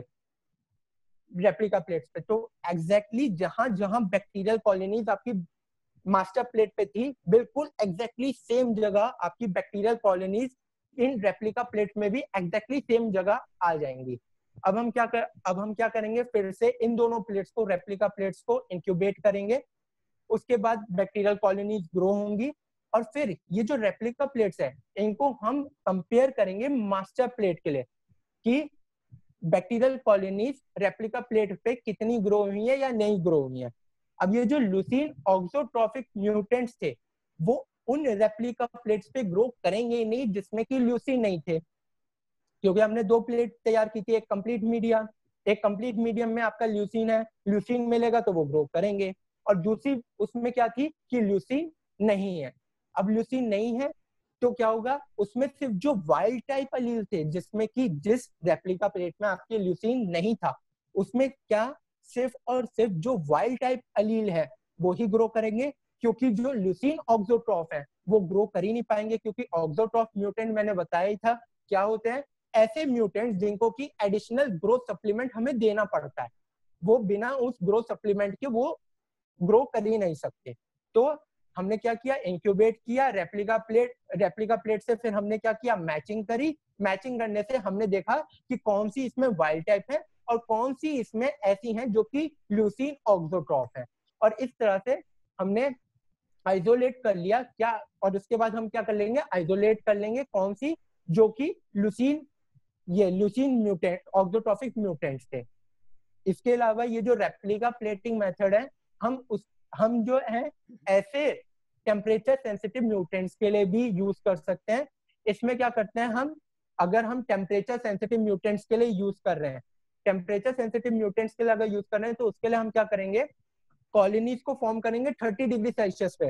रेप्लिका प्लेट्स पे। तो एग्जैक्टली जहां जहां बैक्टीरियल कॉलोनीज आपकी मास्टर प्लेट पे थी, बिल्कुल एग्जैक्टली सेम जगह आपकी बैक्टीरियल कॉलोनीज इन रेप्लिका प्लेट में भी एग्जैक्टली सेम जगह आ जाएंगी। अब हम क्या कर अब हम क्या करेंगे, फिर से इन दोनों प्लेट्स को, रेप्लिका प्लेट्स को इंक्यूबेट करेंगे। उसके बाद बैक्टीरियल कॉलोनीज ग्रो होंगी और फिर ये जो रेप्लिका प्लेट्स है इनको हम कंपेयर करेंगे मास्टर प्लेट के लिए कि बैक्टीरियल कॉलोनीज रेप्लिका प्लेट पे कितनी ग्रो हुई है या नहीं ग्रो हुई है। अब ये जो लुसीन ऑक्सोट्रॉफिक म्यूटेंट्स थे वो उन रेप्लिका प्लेट्स पे ग्रो करेंगे नहीं जिसमें कि ल्यूसीन नहीं थे, क्योंकि हमने दो प्लेट तैयार की थी, एक कंप्लीट मीडिया, एक कंप्लीट मीडियम में आपका ल्यूसीन है, ल्यूसीन मिलेगा तो वो ग्रो करेंगे, और दूसरी उसमें क्या थी कि ल्यूसीन नहीं है। अब ल्यूसीन नहीं है तो क्या होगा, उसमें सिर्फ जो वाइल्ड टाइप अलील थे, जिसमें कि जिस रेप्लिका प्लेट में आपके ल्यूसीन नहीं था उसमें क्या सिर्फ और सिर्फ जो वाइल्ड टाइप अलील है वो ही ग्रो करेंगे, क्योंकि जो ल्यूसीन ऑक्सोट्रॉफ है वो ग्रो कर ही नहीं पाएंगे, क्योंकि ऑक्सोट्रॉफ म्यूटेंट मैंने बताया ही था क्या होते हैं, ऐसे म्यूटेंट्स जिनको कि एडिशनल ग्रोथ सप्लीमेंट हमें देना पड़ता है, वो बिना उस ग्रोथ सप्लीमेंट के वो ग्रो कर ही नहीं सकते। तो हमने क्या किया, इंक्यूबेट किया रेप्लिका प्लेट, रेप्लिका प्लेट से फिर हमने क्या किया, मैचिंग करी। मैचिंग करने से हमने देखा कि कौन सी इसमें वाइल्ड टाइप है और कौन सी इसमें ऐसी हैं जो कि ल्यूसीन ऑक्सोट्रॉफ है, और इस तरह से हमने आइसोलेट कर लिया क्या। और उसके बाद हम क्या कर लेंगे, आइसोलेट कर लेंगे कौन सी, जो कि ल्यूसीन, ये ल्यूसीन म्यूटेंट ऑक्सोट्रॉफिक म्यूटेंट्स थे। इसके अलावा ये जो रेप्लिका प्लेटिंग मेथड है, हम उस हम जो है ऐसे टेम्परेचर सेंसिटिव म्यूटेंट्स के लिए भी यूज कर सकते हैं। इसमें क्या करते हैं हम, अगर हम टेम्परेचर सेंसिटिव म्यूटेंट्स के लिए यूज कर रहे हैं, टेम्परेचर सेंसिटिव म्यूटेंट्स के लिए अगर यूज कर रहे हैं तो उसके लिए हम क्या करेंगे, कॉलोनीज को फॉर्म करेंगे तीस डिग्री सेल्सियस पे,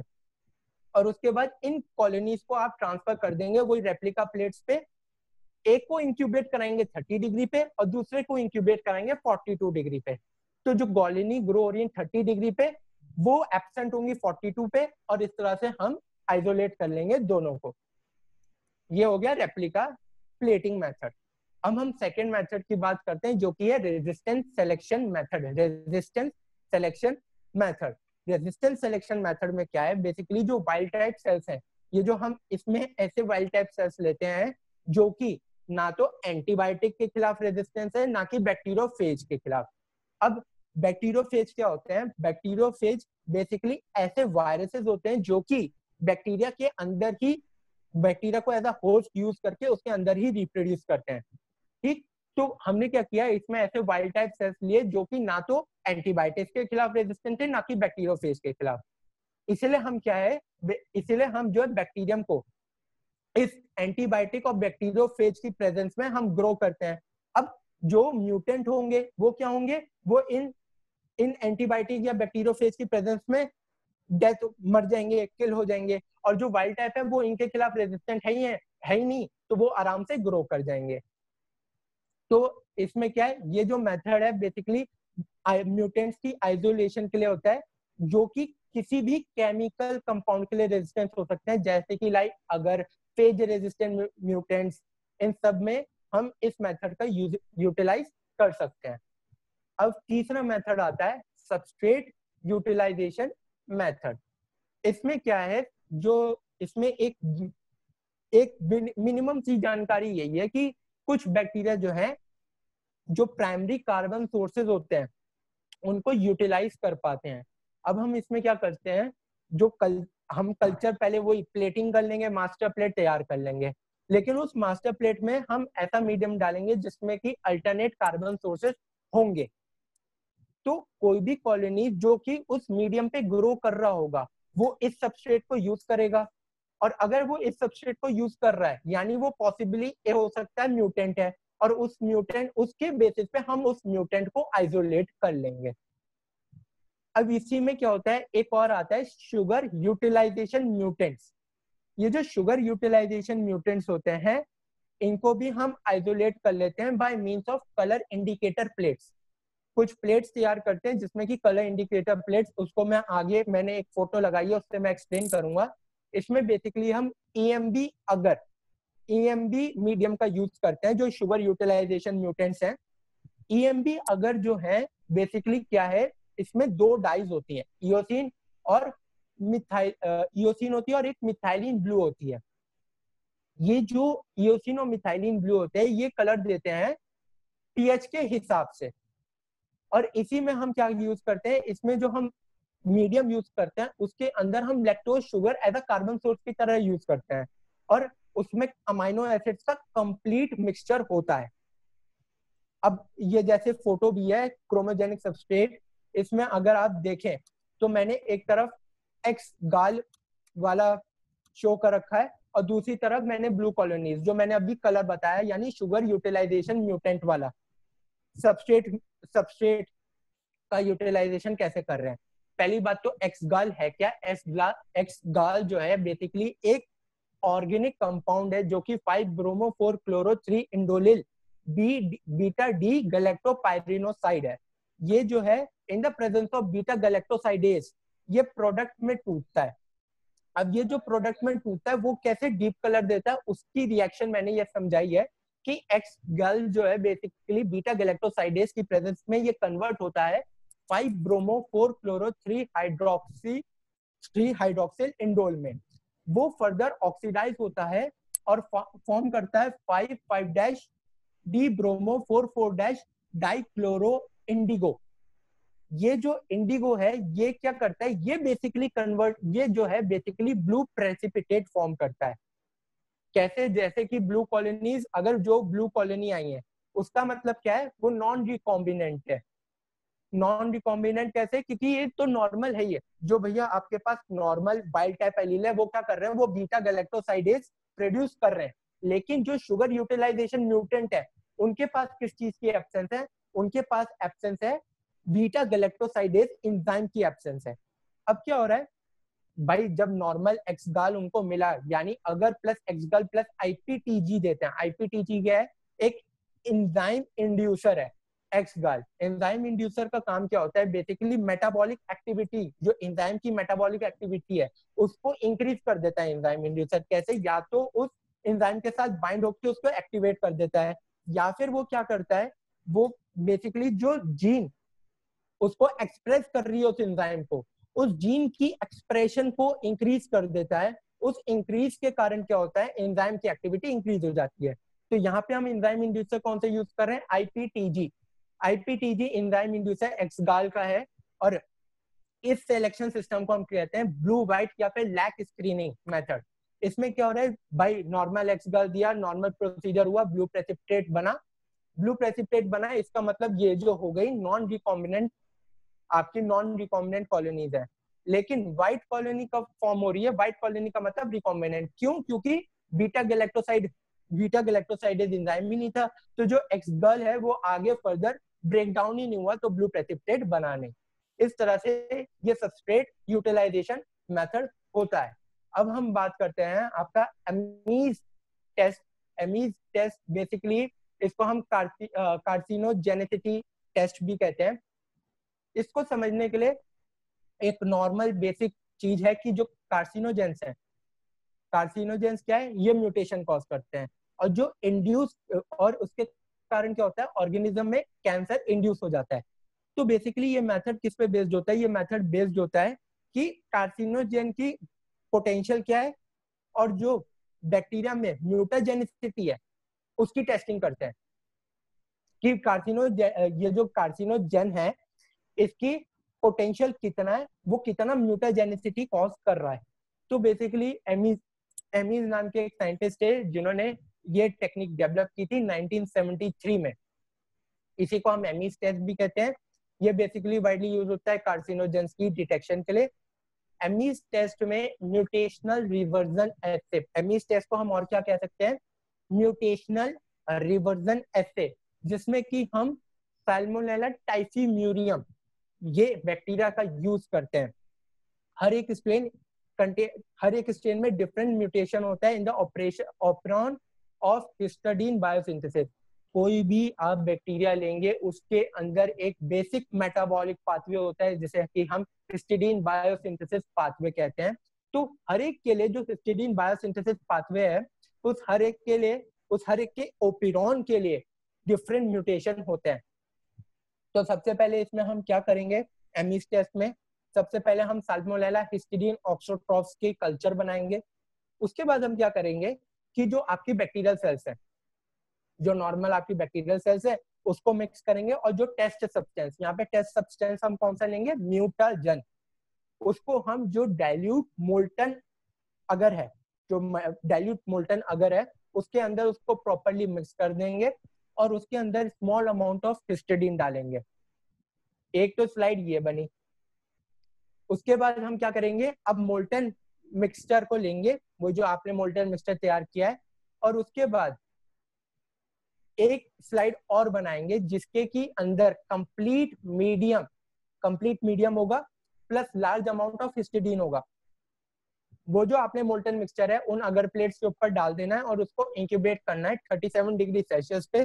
और उसके बाद इन कॉलोनीज को आप ट्रांसफर कर देंगे वही रेप्लिका प्लेट्स पे। एक को इंक्यूबेट कराएंगे तीस डिग्री पे और दूसरे को इंक्यूबेट कराएंगे बयालीस डिग्री पे। तो जो कॉलोनी ग्रो हो रही है तीस डिग्री पे वो एब्सेंट होंगी बयालीस पे, और इस तरह से हम आइसोलेट कर लेंगे दोनों को। ये हो गया रेप्लिका प्लेटिंग मेथड। अब हम सेकेंड मेथड की बात करते हैं जो कि है resistance selection method. Resistance selection method resistance selection method में क्या है, बेसिकली जो वाइल्ड टाइप सेल्स हैं, ये जो हम इसमें ऐसे वाइल्ड टाइप सेल्स लेते हैं जो कि ना तो एंटीबायोटिक के खिलाफ रेजिस्टेंस है ना कि बैक्टीरियोफेज के खिलाफ। अब बैक्टीरियोफेज क्या होते हैं, बैक्टीरियोफेज बेसिकली ऐसे वायरसेस होते हैं जो कि बैक्टीरिया के अंदर ही, बैक्टीरिया को एज अ होस्ट यूज करके उसके अंदर ही रिप्रोड्यूस करते हैं। ठीक, तो हमने क्या किया, इसमें ऐसे वाइल्ड टाइप सेल्स लिए जो कि ना तो एंटीबायोटिक्स के खिलाफ रेजिस्टेंट है ना कि बैक्टीरियोफेज के खिलाफ। इसलिए हम क्या है, इसलिए हम जो है बैक्टीरियम को इस एंटीबायोटिक और बैक्टीरियोफेज की प्रेजेंस में हम ग्रो करते हैं। अब जो म्यूटेंट होंगे वो क्या होंगे, वो इन इन एंटीबायोटिक या बैक्टीरियोफेज की प्रेजेंस में डेथ मर जाएंगे, किल हो जाएंगे, और जो वाइल्ड टाइप है वो इनके खिलाफ रेजिस्टेंट है ही है, है ही नहीं, तो वो आराम से ग्रो कर जाएंगे। तो इसमें क्या है, ये जो मेथड है बेसिकली म्यूटेंट्स की आइसोलेशन के लिए होता है, जो कि किसी भी केमिकल कंपाउंड के लिए रेजिस्टेंस हो सकते हैं, जैसे कि लाइक अगर फेज रेजिस्टेंट म्यूटेंट्स, इन सब में हम इस मेथड का यूटिलाइज कर सकते हैं। अब तीसरा मेथड आता है सबस्ट्रेट यूटिलाइजेशन मेथड। इसमें क्या है, जो इसमें एक एक मिनिमम सी जानकारी यही है कि कुछ बैक्टीरिया जो है, जो प्राइमरी कार्बन सोर्सेज होते हैं, उनको यूटिलाइज कर पाते हैं। अब हम इसमें क्या करते हैं, जो कल हम कल्चर पहले वो प्लेटिंग कर लेंगे, मास्टर प्लेट तैयार कर लेंगे, लेकिन उस मास्टर प्लेट में हम ऐसा मीडियम डालेंगे जिसमें कि अल्टरनेट कार्बन सोर्सेज होंगे। तो कोई भी कॉलोनी जो कि उस मीडियम पे ग्रो कर रहा होगा, वो इस सबस्ट्रेट को यूज करेगा, और अगर वो इस सबस्ट्रेट को यूज कर रहा है, यानी वो पॉसिबली ये हो सकता है म्यूटेंट है, और उस म्यूटेंट उसके बेसिस पे हम उस म्यूटेंट को आइसोलेट कर लेंगे। अब इसी में क्या होता है, एक और आता है शुगर यूटिलाइजेशन म्यूटेंट्स। ये जो शुगर यूटिलाइजेशन म्यूटेंट्स होते हैं, इनको भी हम आइसोलेट कर लेते हैं by means of colour indicator plates. कुछ प्लेट्स तैयार करते हैं जिसमें कि कलर इंडिकेटर प्लेट्स, उसको मैं आगे मैंने एक फोटो लगाई है, उससे मैं एक्सप्लेन करूंगा। इसमें बेसिकली हम ई एम बी अगर ई एम बी मीडियम का यूज करते हैं, जो शुगर यूटिलाइजेशन म्यूटेंट्स हैं। ई एम बी अगर जो है बेसिकली क्या है, इसमें दो डाइज होती हैं, इयोसिन और मिथाइल, इयोसिन होती है और एक मिथाइलिन ब्लू होती है। ये जो इयोसिन और मिथाइलिन ब्लू होते हैं, ये कलर देते हैं पीएच के हिसाब से। और इसी में हम क्या यूज करते हैं, इसमें जो हम मीडियम यूज करते हैं, उसके अंदर हम lactose sugar as a carbon source की तरह यूज करते हैं, और उसमें अमाइनो एसिड्स का कंप्लीट मिक्सचर होता है। अब ये जैसे फोटो भी है क्रोमोजेनिक सबस्ट्रेट, इसमें अगर आप देखें तो मैंने एक तरफ एक्स गाल वाला शो कर रखा है, और दूसरी तरफ मैंने ब्लू कॉलोनीज, जो मैंने अभी कलर बताया, यानी शुगर यूटिलाइजेशन म्यूटेंट वाला सबस्ट्रेट सबस्ट्रेट का यूटिलाइजेशन कैसे कर रहे हैं। पहली बात तो एक्स गाल है क्या। एक्स गाल जो है बेसिकली एक ऑर्गेनिक कंपाउंड है, जो कि five bromo four chloro three indolyl B beta D galactopyranoside है। ये जो है in the presence of beta galactosidase, ये प्रोडक्ट में टूटता है। अब ये जो प्रोडक्ट में टूटता है वो कैसे डीप कलर देता है, उसकी रिएक्शन मैंने ये समझाई है कि एक्स गल जो है बेसिकली बीटा गैलेक्टोसाइडेज की प्रेजेंस में ये कन्वर्ट होता है five bromo four chloro three hydroxy three hydroxyl indole में। वो फर्दर ऑक्सीडाइज होता है और फॉर्म करता है five five dash D bromo four four dash dichloro indigo. ये जो इंडिगो है ये क्या करता है, ये बेसिकली कन्वर्ट, ये जो है बेसिकली ब्लू प्रेसिपिटेट फॉर्म करता है। कैसे, जैसे कि ब्लू कॉलोनीज, अगर जो ब्लू कॉलोनी आई है उसका मतलब क्या है, वो नॉन रिकॉम्बिनेंट है। नॉन रिकॉम्बिनेंट कैसे, क्योंकि ये तो नॉर्मल है, ये जो भैया आपके पास नॉर्मल वाइल्ड टाइप एलील है वो क्या कर रहे हैं, वो बीटा गैलेक्टोसाइडेज प्रोड्यूस कर रहे हैं। लेकिन जो शुगर यूटिलाइजेशन म्यूटेंट है उनके पास किस चीज की एब्सेंस है, उनके पास एब्सेंस है बीटा गैलेक्टोसाइडेज एंजाइम की एब्सेंस है। अब क्या हो रहा है भाई, जब नॉर्मल एक्सगाल उनको मिला, यानी अगर प्लस एक्सगाल प्लस आईपीटीजी देते हैं, आईपीटीजी क्या है, एक एंजाइम इंड्यूसर है। एक्सगाल एंजाइम इंड्यूसर का काम क्या होता है, बेसिकली मेटाबॉलिक एक्टिविटी, जो एंजाइम की मेटाबॉलिक एक्टिविटी है उसको इंक्रीज कर देता है एंजाइम इंड्यूसर। कैसे, या तो उस एंजाइम के साथ बाइंड होकर उसको एक्टिवेट कर देता है, या फिर वो क्या करता है, वो बेसिकली जो जीन उसको एक्सप्रेस कर रही है उस एंजाइम को, उस जीन की एक्सप्रेशन को इंक्रीज कर देता है। उस इंक्रीज के कारण क्या होता है, एंजाइम की एक्टिविटी इंक्रीज हो जाती है। तो यहाँ पे हम एंजाइम इंड्यूसर कौन से यूज कर रहे हैं, IPTG. IPTG enzyme inducer X gal का है, और इस सिलेक्शन सिस्टम को हम कहते हैं ब्लू व्हाइट या फिर लैक स्क्रीनिंग मेथड। इसमें क्या हो रहा है भाई, नॉर्मल एक्सगाल दिया, नॉर्मल प्रोसीजर हुआ, ब्लू प्रेसिपिटेट बना, ब्लू प्रेसिपिटेट बना, इसका मतलब ये जो हो गई नॉन रिकॉम्बिनेंट, आपकी नॉन रिकॉम्बिनेंट कॉलोनीज है। लेकिन व्हाइट कॉलोनी कब फॉर्म हो रही है, व्हाइट कॉलोनी का मतलब रिकॉम्बिनेंट। क्यों, क्योंकि beta galactoside beta galactosidase enzyme ही नहीं था, तो जो एक्सगल है वो आगे फर्दर ब्रेक डाउन ही नहीं हुआ, तो ब्लू प्रेसिपिटेट बना नहीं। इस तरह से ये सबस्ट्रेट यूटिलाइजेशन मेथड होता है। अब हम बात करते हैं आपका Ames test. Ames test basically इसको हम कार्सिनोजेनेसिटी टेस्ट भी कहते हैं। इसको समझने के लिए एक नॉर्मल बेसिक चीज है कि जो कार्सिनोजेंस है, कार्सिनोजेंस क्या है, ये म्यूटेशन कॉज करते हैं, और जो इंड्यूस और उसके कारण क्या होता है, ऑर्गेनिज्म में कैंसर इंड्यूस हो जाता है। तो बेसिकली ये मेथड किस पे बेस्ड होता है, ये मेथड बेस्ड होता है कि कार्सिनोजेन की पोटेंशियल क्या है और जो बैक्टीरिया में म्यूटाजेनिसिटी है उसकी टेस्टिंग करते हैं कि कार्सिनो ये जो कार्सिनोजेन है इसकी पोटेंशियल कितना है, वो कितना म्यूटाजेनिसिटी कॉज कर रहा है। तो बेसिकली एमीज एमीज नाम के एक साइंटिस्ट है जिन्होंने ये टेक्निक डेवलप की थी नाइनटीन सेवेंटी थ्री में। इसी को हम एमीज टेस्ट भी कहते हैं। ये बेसिकली वाइडली यूज होता है कार्सिनोजेंस की डिटेक्शन के लिए। एमीज टेस्ट में mutational reversion assay, Ames test को हम और क्या कह सकते हैं, म्यूटेशनल रिवर्जन एसे, जिसमें कि हम सैल्मोनेला टाइफीम्यूरियम ये बैक्टीरिया का यूज करते हैं। हर एक स्ट्रेन हर एक स्ट्रेन में डिफरेंट म्यूटेशन होता है in the operation operon of histidine biosynthesis. कोई भी आप बैक्टीरिया लेंगे उसके अंदर एक बेसिक मेटाबॉलिक पाथवे होता है जिसे कि हम हिस्टिडीन बायोसिंथेसिस पाथवे कहते हैं। तो हर एक के लिए जो हिस्टिडीन बायोसिंथेसिस पाथवे है उस हर एक के लिए उस हर एक के ओपिरॉन के लिए डिफरेंट म्यूटेशन होते हैं। तो सबसे पहले इसमें हम क्या करेंगे, एमीज टेस्ट में सबसे पहले हम साल्मोनेला हिस्टिडीन ऑक्सोट्रॉफ्स के कल्चर बनाएंगे। उसके बाद हम क्या करेंगे कि जो आपकी बैक्टीरियल सेल्स है, जो नॉर्मल आपकी बैक्टीरियल सेल्स है उसको मिक्स करेंगे, और जो टेस्ट सब्सटेंस, यहाँ पे टेस्ट सब्सटेंस हम कौन सा लेंगे, म्यूटाजन, उसको हम जो डाइल्यूट मोल्टन अगर है, जो डाइल्यूट मोल्टन अगर है उसके अंदर उसको प्रॉपर्ली मिक्स कर देंगे और उसके अंदर स्मॉल अमाउंट ऑफ हिस्टिडीन डालेंगे। एक तो स्लाइड ये बनी। उसके बाद हम क्या करेंगे, अब मोल्टन मिक्सचर को लेंगे, वो जो आपने मोल्टन मिक्सचर तैयार किया है, और उसके बाद एक स्लाइड और बनाएंगे जिसके की अंदर कंप्लीट मीडियम कंप्लीट मीडियम होगा plus large amount of histidine होगा। वो जो आपने मोल्टन मिक्सचर है उन अगर प्लेट्स के ऊपर डाल देना है और उसको इंक्यूबेट करना है सैंतीस डिग्री सेल्सियस पे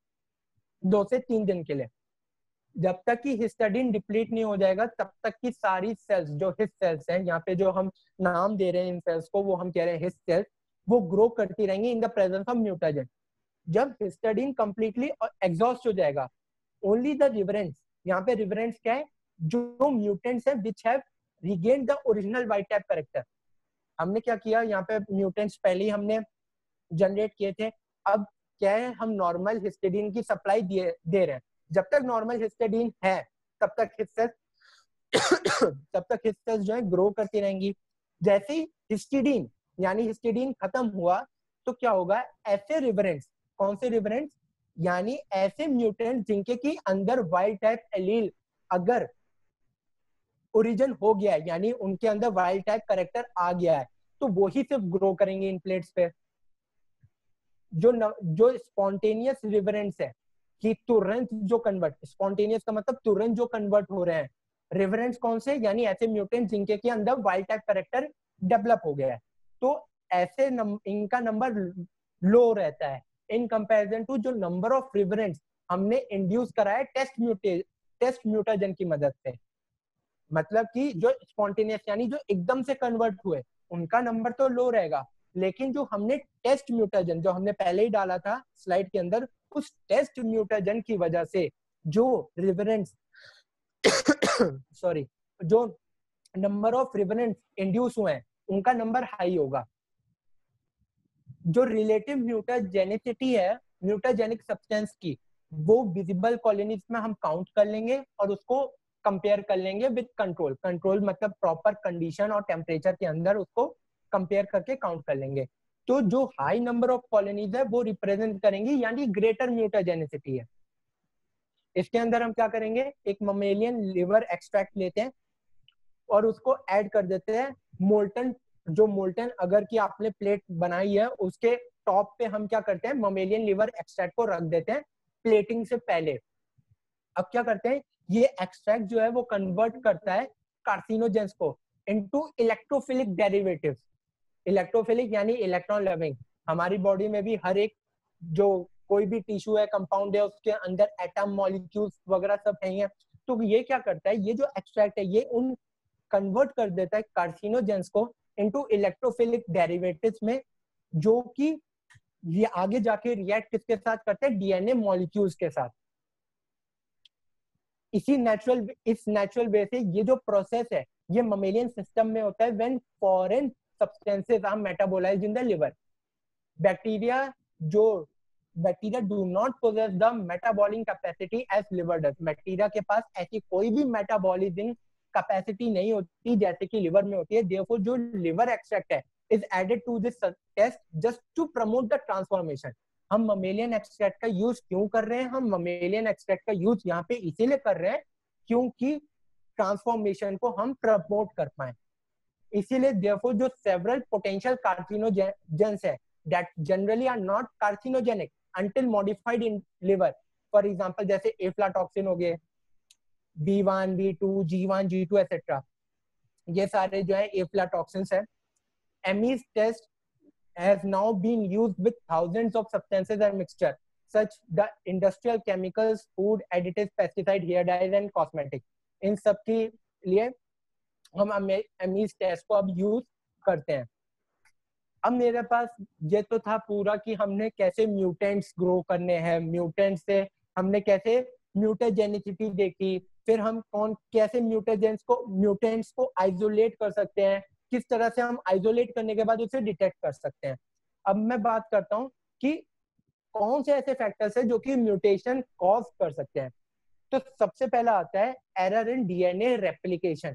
दो से तीन दिन के लिए। जब तक कि हिस्टिडीन डिप्लीट नहीं हो जाएगा तब तक की सारी सेल्स, जो हिस्ट सेल्स हैं, यहाँ पे जो हम नाम दे रहे हैं इन सेल्स को वो हम कह रहे हैं हिस्ट सेल्स, वो ग्रो करती रहेंगी in the presence of mutagen. जब हिस्टिडीन कंप्लीटली एग्जॉस्ट हो जाएगा, ओनली द रिवरेंट्स, यहाँ पे रिवरेंट्स क्या है, जो म्यूटेंट्स है which have regained the original wild type character. हमने क्या किया, यहाँ पे म्यूटेंट्स पहले ही हमने जनरेट किए थे, अब क्या है, हम नॉर्मल हिस्टिडीन की सप्लाई दे रहे हैं। जब तक नॉर्मल हिस्टिडीन है तब तक हिस्सेस तब तक हिस्सेस जो है ग्रो करती रहेंगी। जैसे ही हिस्टिडीन यानी हिस्टिडीन खत्म हुआ तो क्या होगा, ऐसे रिवरेंट्स, कौन से रिवरेंट्स, यानी ऐसे म्यूटेंट्स जिनके की अंदर वाइल्ड टाइप एलील अगर ओरिजिन हो गया है, यानी उनके अंदर वाइल्ड टाइप कैरेक्टर आ गया है, तो वो ही सिर्फ ग्रो करेंगे इन प्लेट्स पे। जो न, जो स्पॉन्टेनियस रिवरेंट्स है कि तुरंत जो कन्वर्ट, स्पॉन्टेनियस का मतलब तुरंत जो कन्वर्ट हो रहे हैं, रिवरेंट्स कौन से, यानी ऐसे म्यूटेंट्स जिनके के अंदर वाइल्ड टाइप कैरेक्टर डेवलप हो गया है, तो ऐसे नम, इनका नंबर लो रहता है इन कंपैरिजन टू जो नंबर ऑफ रिवरेंट्स हमने इंड्यूस कराया टेस्ट म्यूटे टेस्ट म्यूटाजन की मदद से। मतलब कि जो स्पॉन्टेनियस यानी जो एकदम से कन्वर्ट हुए उनका नंबर तो लो रहेगा, लेकिन जो हमने टेस्ट म्यूटाजन जो हमने पहले ही डाला था स्लाइड के अंदर, उस टेस्ट म्यूटाजन की वजह से जो रिवरेंट्स सॉरी जो नंबर ऑफ रिवरेंट्स इंड्यूस हुए हैं उनका नंबर हाई होगा। जो रिलेटिव म्यूटाजेनिसिटी है म्यूटाजेनिक सब्सटेंस की, वो विजिबल कॉलोनीज में हम काउंट कर लेंगे और उसको कंपेयर कर लेंगे विद कंट्रोल। कंट्रोल मतलब प्रॉपर कंडीशन और टेम्परेचर के अंदर उसको कंपेयर करके काउंट कर लेंगे। तो जो हाई नंबर ऑफ कॉलोनीज है वो रिप्रेजेंट करेंगी यानी ग्रेटर म्यूटाजेनिसिटी है। इसके अंदर हम क्या करेंगे, एक ममेलियन लिवर एक्सट्रैक्ट लेते हैं और उसको ऐड कर देते हैं मोल्टन, जो मोल्टन अगर की आपने प्लेट बनाई है उसके टॉप पे हम क्या करते हैं, ममेलियन लिवर एक्सट्रैक्ट को रख देते हैं प्लेटिंग से पहले। अब क्या करते हैं, ये एक्सट्रैक्ट जो है वो कन्वर्ट करता है कार्सिनोजेंस को इनटू इलेक्ट्रोफिलिक डेरिवेटिव्स। इलेक्ट्रोफिलिक यानी इलेक्ट्रॉन लविंग। हमारी बॉडी में भी हर एक जो कोई भी टिश्यू है, कंपाउंड है, उसके अंदर एटम, मॉलिक्यूल्स वगैरह सब है, तो ये क्या करता है, ये जो एक्सट्रैक्ट है ये उन कन्वर्ट कर देता है कार्सिनोजेंस को इनटू इलेक्ट्रोफिलिक डेरिवेटिव्स में, जो कि ये आगे जाके रिएक्ट किसके साथ करते हैं, डीएनए मॉलिक्यूल्स के साथ। इसी नेचुरल इस नेचुरल वे से ये जो प्रोसेस है ये ममेलियन सिस्टम में होता है when foreign substances are metabolized in the liver. Bacteria जो bacteria do not possess the metabolic capacity as liver does. Bacteria के पास ऐसी कोई भी मेटाबॉलिज्म कैपेसिटी नहीं होती जैसे कि लिवर में होती है। देयरफॉर जो लिवर एक्सट्रैक्ट है is added to this test just to promote the transformation। हम ममेलियन एक्सट्रैक्ट का यूज क्यों कर रहे हैं, हम ममेलियन एक्सट्रैक्ट का यूज यहाँ पे इसीलिए कर रहे हैं क्योंकि ट्रांसफॉर्मेशन को हम प्रमोट कर पाए। इसीलिए therefore जो several potential carcinogens है that generally are not carcinogenic until modified in liver, for example जैसे एफ्लाटॉक्सिन हो गए, B one, B two, G one, G two etcetera, ये सारे जो है एफ्लाटॉक्सिन्स है। Amy's test has now been used with thousands of substances and mixture such the industrial chemicals, food additives, pesticide, hair dyes and cosmetics। इन सब के लिए हम Amy's test को अब यूज करते हैं। अब मेरे पास ये तो था पूरा कि हमने कैसे म्यूटेंट्स ग्रो करने हैं, म्यूटेंट्स से हमने कैसे म्यूटेजेनिसिटी देखी, फिर हम कौन कैसे म्यूटेजेंस को म्यूटेंट्स को आइसोलेट कर सकते हैं, किस तरह से हम आइसोलेट करने के बाद उसे डिटेक्ट कर सकते हैं। अब मैं बात करता हूं कि कौन से ऐसे फैक्टर्स हैं जो कि म्यूटेशन कॉज कर सकते हैं। तो सबसे पहला आता है एरर इन डीएनए रेप्लिकेशन।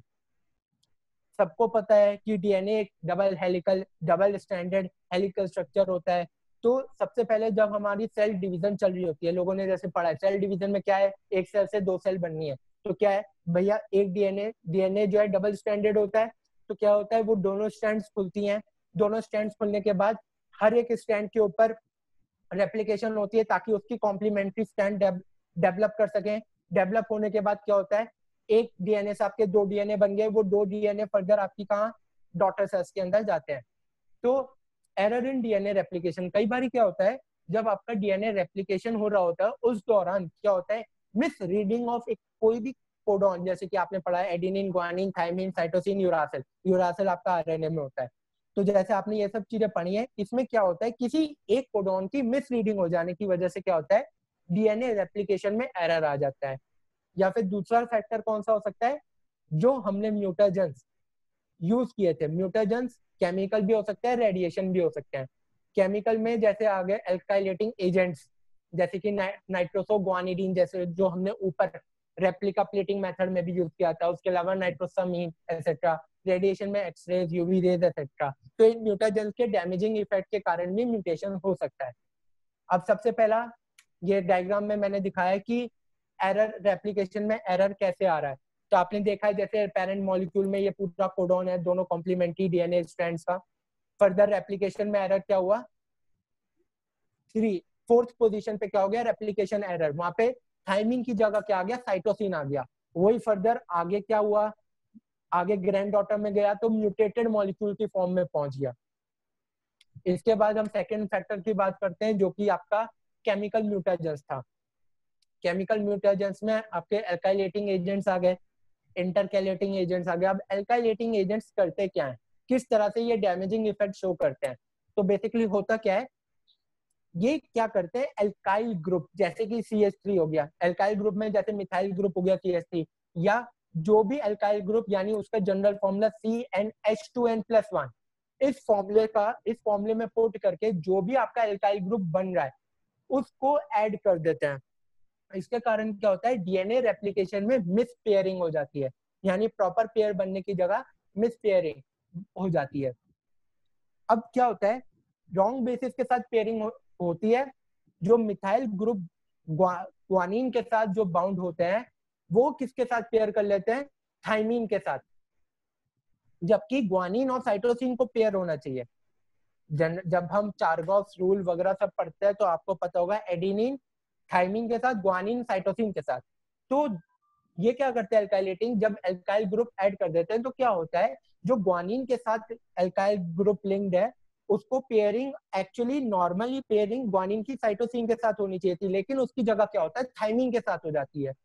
सबको पता है कि डीएनए एक double helical double standard helical structure होता है। तो सबसे पहले जब हमारी सेल डिवीजन चल रही होती है, लोगों ने जैसे पढ़ा है सेल डिवीजन में क्या है, एक सेल से दो सेल बननी है, तो क्या है भैया एक डीएनए डीएनए जो है डबल स्टैंडर्ड होता है। तो क्या होता है वो दोनों स्ट्रैंड्स खुलती हैं, दोनों स्ट्रैंड्स खुलने के बाद हर एक स्ट्रैंड के ऊपर रेप्लिकेशन होती है ताकि उसकी कॉम्प्लीमेंट्री स्ट्रैंड डेवलप कर सकें। डेवलप होने के बाद क्या होता है, एक डीएनए से आपके दो डीएनए बन गए, वो दो डीएनए फर्दर आपकी कहाँ डॉटर सेल्स के अंदर जाते हैं। तो एरर इन डीएनए रेप्लिकेशन, कई बार क्या होता है जब आपका डीएनए रेप्लिकेशन हो रहा होता है उस दौरान क्या होता है मिस रीडिंग ऑफ एक कोई भी कोडॉन, जैसे कि आपने पढ़ा है adenine, guanine, thymine, cytosine, uracil. Uracil आपका आरएनए में होता है। तो जैसे आपने ये सब चीजें पढ़ी है, इसमें क्या होता है किसी एक कोडॉन की मिस रीडिंग हो जाने की वजह से क्या होता है डीएनए रेप्लिकेशन में एरर आ जाता है। या फिर दूसरा फैक्टर कौन सा हो सकता है, जो हमने म्यूटेजेंस यूज किए थे। म्यूटेजेंस केमिकल भी हो सकता है, रेडिएशन भी हो सकते हैं। केमिकल में जैसे आ गए एल्काइलेटिंग एजेंट्स जैसे कि नाइट्रोसो ग्वानिडीन, जैसे जो हमने ऊपर रेप्लिका प्लेटिंग मेथड में भी यूज किया था। उसके अलावा नाइट्रोसामीन एक्सेट्रा, रेडिएशन में एक्सरेज, यूवी रेज एक्सेट्रा। तो इन म्यूटेजेंस के डैमेजिंग इफेक्ट के कारण भी म्यूटेशन हो सकता है। अब सबसे पहला ये डायग्राम में मैंने दिखाया कि एरर रेप्लिकेशन में एरर कैसे आ रहा है। तो आपने देखा है जैसे पेरेंट मॉलिक्यूल में ये पूरा कोडॉन है, दोनों कॉम्प्लीमेंट्री डीएनए स्ट्रैंड्स का। फर्दर रेप्लिकेशन में एरर क्या हुआ, थ्री फोर्थ पोजीशन पे क्या हो गया रेप्लिकेशन एरर, वहां पे थाइमिन की जगह क्या आ गया साइटोसिन आ गया। वही फर्दर आगे क्या हुआ, आगे ग्रैंड डॉटर में गया तो म्यूटेटेड मॉलिक्यूल की फॉर्म में पहुंच गया। इसके बाद हम सेकेंड फैक्टर की बात करते हैं जो कि आपका केमिकल म्यूटेजेंस था। केमिकल म्यूटेजेंस में आपके एल्काइलेटिंग एजेंट्स आ गए, इंटरकैलेटिंग एजेंट्स आ गए। अब एल्काइलेटिंग एजेंट्स करते क्या है, किस तरह से ये डैमेजिंग इफेक्ट शो करते हैं। तो बेसिकली होता क्या है, ये क्या करते हैं एल्काइल ग्रुप जैसे कि सी एच थ्री हो गया, एल्काइल ग्रुप में जैसे मिथाइल ग्रुप हो गया सी एच थ्री, या जो भी एल्काइल ग्रुप यानी उसका general formula C N H two N plus one, इस फॉर्मूले का इस फॉर्मूले में पुट करके जो भी आपका एल्काइल ग्रुप बन रहा है उसको ऐड कर देते हैं। इसके कारण क्या होता है डीएनए रेप्लिकेशन में मिस पेयरिंग हो जाती है, यानी प्रॉपर पेयर बनने की जगह मिस पेयरिंग हो जाती है। अब क्या होता है रॉन्ग बेसिस के साथ पेयरिंग हो, होती है। जो मिथाइल ग्रुप ग्वानिन के साथ जो बाउंड होते हैं वो किसके साथ पेयर कर लेते हैं, थाइमीन के साथ, जबकि ग्वानिन और साइटोसिन को पेयर होना चाहिए। जब हम चारगॉस रूल वगैरह सब पढ़ते हैं तो आपको पता होगा एडेनिन थाइमिन के साथ, ग्वानिन साइटोसिन के साथ। तो ये क्या करते हैं एल्काइलेटिंग, जब एल्काइल ग्रुप ऐड कर देते हैं तो क्या होता है जो ग्वानिन के साथ एल्काइल ग्रुप लिंक्ड है उसको pairing actually normally pairing guanine की साइटोसिन के साथ होनी चाहिए थी, लेकिन उसकी जगह क्या होता है थाइमिन के साथ हो जाती है।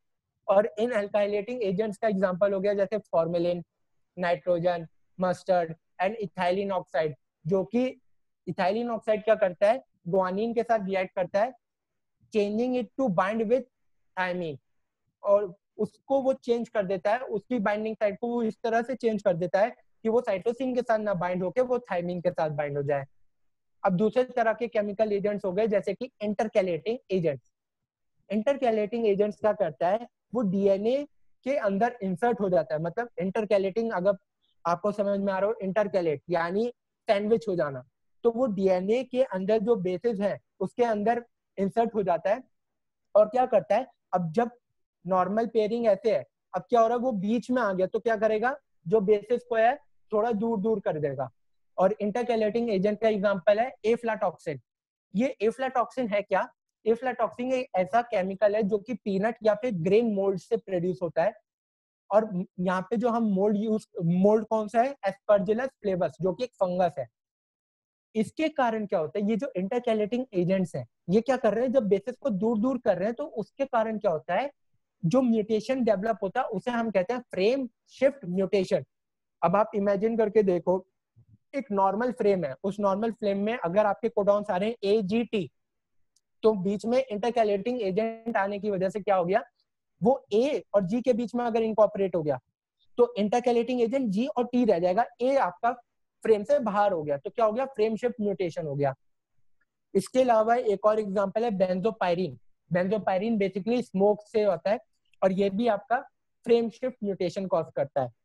और इन अल्काइलेटिंग एजेंट्स का एग्जांपल हो गया जैसे formalin, nitrogen, mustard and ethylene oxide, जो कि इथाइलिन ऑक्साइड क्या करता है, ग्वानिन के साथ रिएक्ट करता है, changing it to bind with thymine, और उसको वो चेंज कर देता है, उसकी बाइंडिंग साइट को वो इस तरह से चेंज कर देता है कि वो साइटोसिन के साथ ना बाइंड होके वो थायमीन के साथ बाइंड हो जाए। अब दूसरे तरह के केमिकल एजेंट्स हो गए जैसे कि इंटरकैलेटिंग एजेंट्स। इंटरकैलेटिंग एजेंट्स क्या करता है, वो डीएनए के अंदर इंसर्ट हो जाता है। मतलब इंटरकैलेटिंग अगर आपको समझ में आ रहा हो, इंटरकैलेट यानी सैंडविच हो जाना, तो वो डीएनए के अंदर जो बेसिस है उसके अंदर इंसर्ट हो जाता है और क्या करता है, अब जब नॉर्मल पेयरिंग ऐसे है, अब क्या हो रहा है, वो बीच में आ गया तो क्या करेगा, जो बेसिस को है थोड़ा दूर दूर कर देगा। और इंटरकैलेटिंग एजेंट का एग्जांपल है एफ्लाटॉक्सिन। ये एफ्लाटॉक्सिन है क्या, एफ्लाटॉक्सिन एक ऐसा केमिकल है जो कि पीनट या फिर ग्रेन मोल्ड से प्रोड्यूस होता है। और यहाँ पे जो हम मोल्ड यूज, मोल्ड कौन सा है, एस्परजिलस फ्लेवस, जो कि एक फंगस है। इसके कारण क्या होता है, ये जो इंटरकैलेटिंग एजेंट्स हैं ये क्या कर रहे हैं, जब बेसिस को दूर दूर कर रहे हैं तो उसके कारण क्या होता है, जो म्यूटेशन डेवलप होता है उसे हम कहते हैं फ्रेम शिफ्ट म्यूटेशन। अब आप इमेजिन करके देखो, एक नॉर्मल फ्रेम है, उस नॉर्मल फ्रेम में अगर आपके कोडॉन्स आ रहे हैं ए जी टी, तो बीच में इंटरकैलेटिंग एजेंट आने की वजह से क्या हो गया, वो ए और जी के बीच में अगर इनकॉर्पोरेट हो गया तो इंटरकैलेटिंग एजेंट जी और टी रह जाएगा, ए आपका फ्रेम से बाहर हो गया, तो क्या हो गया, फ्रेम शिफ्ट म्यूटेशन हो गया। इसके अलावा एक और एग्जांपल है बेंजोपायरीन। बेंजोपायरीन बेसिकली स्मोक से होता है और ये भी आपका फ्रेम शिफ्ट म्यूटेशन कॉज करता है।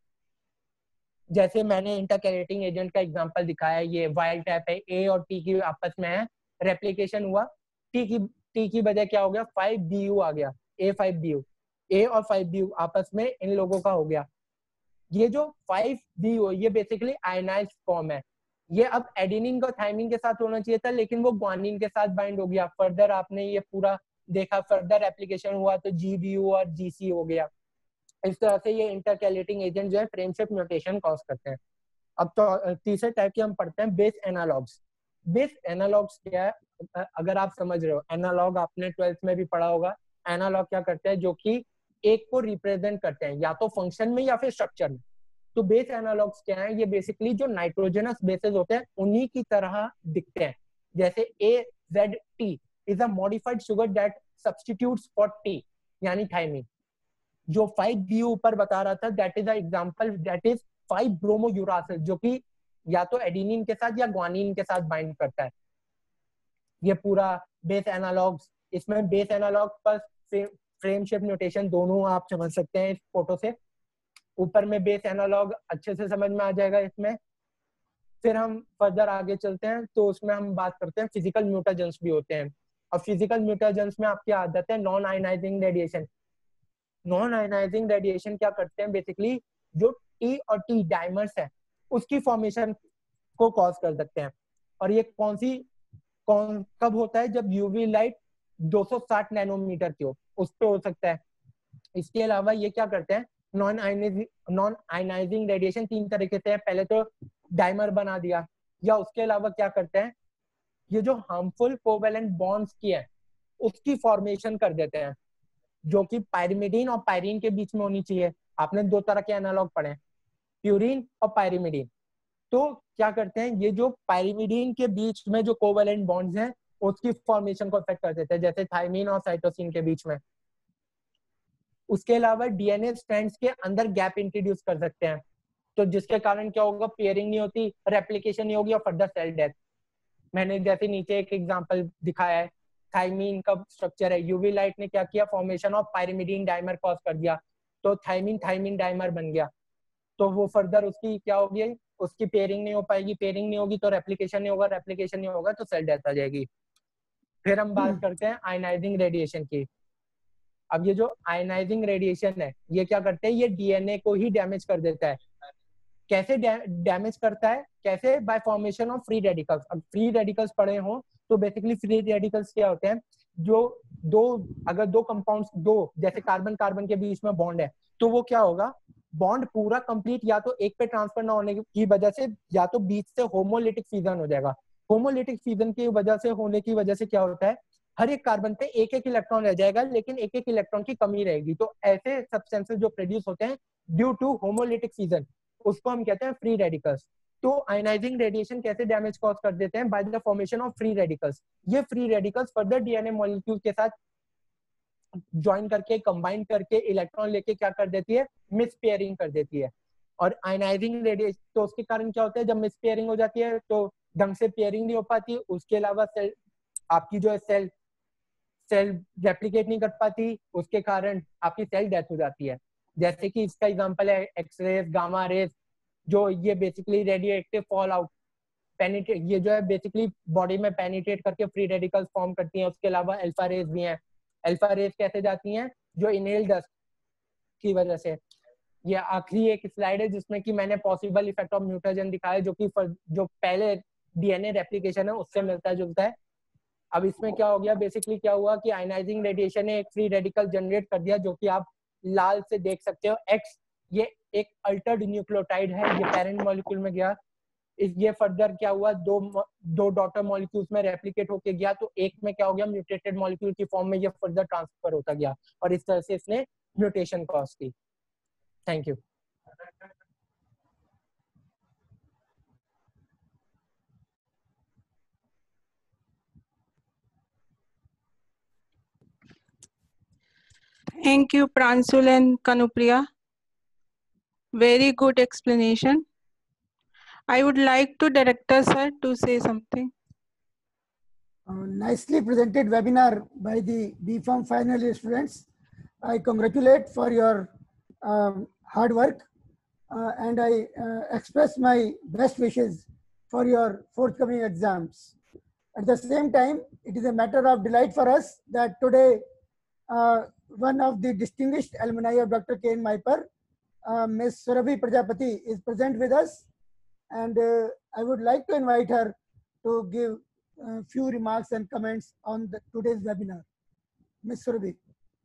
जैसे मैंने इंटरकैलेटिंग एजेंट का एग्जांपल दिखाया है, ये वाइल्ड टाइप है, ए और टी की आपस में है, रेप्लिकेशन हुआ, टी की टी की वजह क्या हो गया, फाइव बी यू आ गया, A five B U, A और फाइव बी यू आपस में इन लोगों का हो गया। ये जो फाइव बी यू ये बेसिकली आयनाइज्ड फॉर्म है, ये अब एडेनिन का थायमिन के साथ होना चाहिए था लेकिन वो ग्वानिन के साथ बाइंड हो गया। फर्दर आपने ये पूरा देखा, फर्दर एप्लीकेशन हुआ तो जी बी यू और जी सी हो गया। इस तरह से ये इंटरकैलेटिंग एजेंट जो है फ्रेम शिफ्ट म्यूटेशन कॉज करते हैं। अब तो तीसरे टाइप के हम पढ़ते हैं बेस एनालॉग्स। बेस एनालॉग्स क्या है, अगर आप समझ रहे हो, एनालॉग आपने ट्वेल्थ में भी पढ़ा होगा। एनालॉग क्या करते हैं, जो कि एक को रिप्रेजेंट करते हैं या तो फंक्शन में या फिर स्ट्रक्चर में। तो बेस एनालॉग्स क्या है, ये बेसिकली जो नाइट्रोजनस बेसेस होते हैं उन्हीं की तरह दिखते हैं। जैसे A Z T is a modified sugar that substitutes for T यानी थायमीन। जो फाइव बी ऊपर बता रहा था, that is a example, that is five bromo uracil, जो कि या तो एडेनिन के साथ या ग्वानिन के साथ बाइंड करता है। ये पूरा बेस एनालॉग्स, इसमें बेस एनालॉग पर फ्रेम शिफ्ट म्यूटेशन दोनों आप समझ सकते हैं इस फोटो से। ऊपर में बेस एनालॉग अच्छे से समझ में आ जाएगा इसमें। फिर हम फर्दर आगे चलते हैं तो उसमें हम बात करते हैं फिजिकल म्यूटेजेंस भी होते हैं। और फिजिकल म्यूटेजेंस में आपकी आदत है non ionizing radiation. Non ionizing radiation क्या करते हैं, बेसिकली जो टी और टी डाइमर्स है उसकी फॉर्मेशन को कॉज कर सकते हैं। और ये कौन सी कौन कब होता है, जब यूवी लाइट दो सौ साठ नैनोमीटर की हो, उस पे हो सकता है। इसके अलावा ये क्या करते हैं, non ionizing non ionizing radiation तीन तरीके से है। पहले तो डाइमर बना दिया, या उसके अलावा क्या करते हैं, ये जो हार्मफुल कोवेलेंट बॉन्ड्स की है उसकी फॉर्मेशन कर देते हैं, जो कि पायरिमिडीन और पायरीन के बीच में होनी चाहिए। आपने दो तरह के एनालॉग पढ़े, प्यूरिन और पायरिमिडीन। तो क्या करते हैं, ये जो पायरिमिडीन के बीच में जो कोवेलेंट बॉन्ड्स हैं उसकी फॉर्मेशन को अफेक्ट कर देते हैं, जैसे थायमीन और साइटोसिन के बीच में। उसके अलावा डीएनए स्ट्रैंड्स के अंदर गैप इंट्रोड्यूस कर सकते हैं, तो जिसके कारण क्या होगा, पेयरिंग नहीं होती, रेप्लिकेशन नहीं होगी और फर्दर सेल डेथ। मैंने जैसे नीचे एक एग्जांपल दिखाया है, थायमीन का स्ट्रक्चर है, यूवी लाइट ने क्या किया, formation of pyrimidine dimer cause कर दिया, तो थायमीन थायमीन डाइमर बन गया। तो वो फर्दर उसकी क्या होगी, उसकी पेयरिंग नहीं हो पाएगी, पेयरिंग नहीं होगी तो रेप्लिकेशन नहीं होगा, रेप्लिकेशन नहीं होगा तो सेल डेथ आ जाएगी। फिर हम बात करते हैं आयनाइजिंग रेडिएशन की। अब ये जो आयनाइजिंग रेडिएशन है ये क्या करते हैं, ये डीएनए को ही डैमेज कर देता है। कैसे डैमेज करता है, कैसे, by formation of free radicals. अब फ्री रेडिकल्स पढ़े हो तो बेसिकली फ्री रेडिकल्स क्या होते हैं, जो दो अगर दो कंपाउंड्स, दो जैसे कार्बन कार्बन के बीच में बॉन्ड है तो वो क्या होगा, बॉन्ड पूरा कंप्लीट या तो एक पे ट्रांसफर ना होने की वजह से या तो बीच से होमोलिटिक फ्यूजन हो जाएगा। होमोलिटिक फ्यूजन की वजह से होने की वजह से क्या होता है, हर एक कार्बन पे एक एक इलेक्ट्रॉन रह जाएगा, लेकिन एक एक इलेक्ट्रॉन की कमी रहेगी। तो ऐसे सब्सटेंसेस जो प्रोड्यूस होते हैं ड्यू टू होमोलिटिक फिजन, उसको हम कहते हैं फ्री रेडिकल्स। तो आयनाइजिंग रेडिएशन कैसे डैमेज कॉज कर देते हैं? By the formation of free radicals. ये free radicals further DNA molecule के साथ ज्वाइन करके, कंबाइन करके इलेक्ट्रॉन लेके क्या कर देती है? मिसपेयरिंग कर देती है। और आयनाइजिंग रेडिएशन, तो उसके कारण क्या होता है? जब मिसपेयरिंग हो जाती है तो ढंग से पेयरिंग नहीं हो पाती, उसके अलावा सेल आपकी जो है सेल सेल रेप्लिकेट नहीं कर पाती, उसके कारण आपकी सेल डेथ हो जाती है। जैसे कि इसका एग्जांपल है एक्सरेज, गामा रेज, जो ये basically radioactive fallout penetrate, ये जो है बेसिकली बॉडी में पेनिट्रेट करके फ्री रेडिकल्स फॉर्म करती हैं। उसके अलावा अल्फा रेज भी हैं। अल्फा रेज कैसे जाती हैं? जो इनहेल डस्ट की वजह से। ये आखिरी एक स्लाइड है जिसमें कि मैंने पॉसिबल इफेक्ट ऑफ म्यूटेशन दिखाया, जो कि जो पहले डीएनए रेप्लिकेशन है उससे मिलता जुलता है। अब इसमें क्या हो गया? बेसिकली क्या हुआ कि आयनाइजिंग रेडिएशन ने एक फ्री रेडिकल जनरेट कर दिया, जो कि आप लाल से देख सकते हो, एक्स। ये एक अल्टर्ड न्यूक्लियोटाइड है, ये पेरेंट मॉलिक्यूल में गया, ये फर्दर क्या हुआ? दो दो डॉटर मॉलिक्यूल्स में रेप्लिकेट होके गया, तो एक में क्या हो गया? म्यूटेटेड मॉलिक्यूल की फॉर्म में ये फर्दर ट्रांसफर होता गया, और इस तरह से इसने म्यूटेशन कॉज की। Thank you. Thank you, Pransul and Kanupriya. Very good explanation. I would like to Director Sir to say something. Uh, nicely presented webinar by the B Pharm final year students. I congratulate for your um, hard work uh, and I uh, express my best wishes for your forthcoming exams. At the same time, it is a matter of delight for us that today uh, one of the distinguished alumni of Doctor K N Maipar, uh, Miz Surabhi Prajapati, is present with us, and uh, I would like to invite her to give a few remarks and comments on the, today's webinar. Miz Surabhi.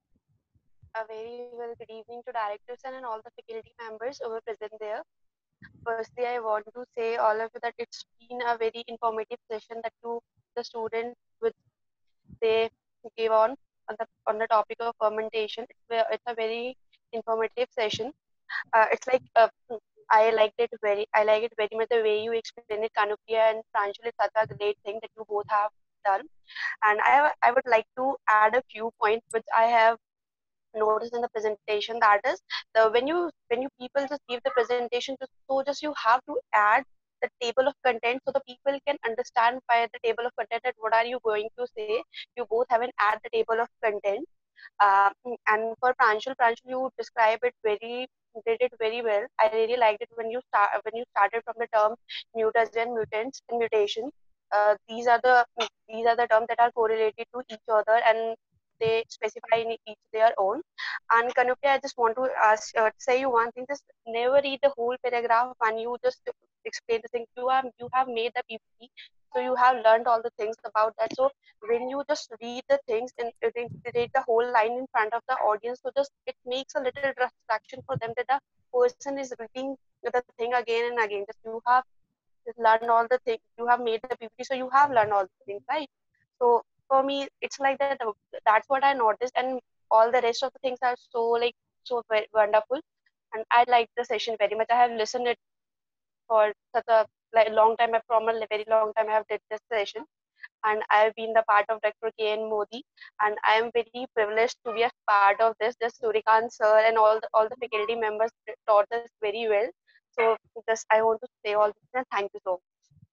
A very well good evening to directors and all the faculty members who were present there. Firstly, I want to say all of you that it's been a very informative session that you, the students, which they gave on on the on the topic of fermentation. It's, it's a very informative session. Uh, it's like uh, I liked it very. I like it very much the way you explained it, Kanupriya and Pranjul. It's such a great thing that you both have done. And I I would like to add a few points which I have noticed in the presentation. That is, the when you when you people just give the presentation, just so just you have to add the table of content so the people can understand by the table of content that what are you going to say. You both haven't add the table of content. Uh, and for Pranjul, Pranjul, you describe it very did it very well. I really liked it when you start when you started from the term mutagen, mutants, and mutation. Uh, these are the these are the terms that are correlated to each other and they specify in each their own. And Kanupriya, I just want to ask, uh, say you one thing: just never read the whole paragraph when you just explain the thing. You have you have made the P P T, so you have learned all the things about that. So when you just read the things and read the whole line in front of the audience, so just it makes a little distraction for them that the person is reading the thing again and again. Just you have just learned all the things. You have made the P P T, so you have learned all the things, right? So for me, it's like that. That's what I noticed, and all the rest of the things are so like so very wonderful, and I like the session very much. I have listened it for such a like long time. From a very long time, I have did this session, and I have been the part of Doctor K N Modi, and I am very privileged to be a part of this. This Surikant sir and all the, all the faculty members taught us very well. So just I want to say all this and thank you so much.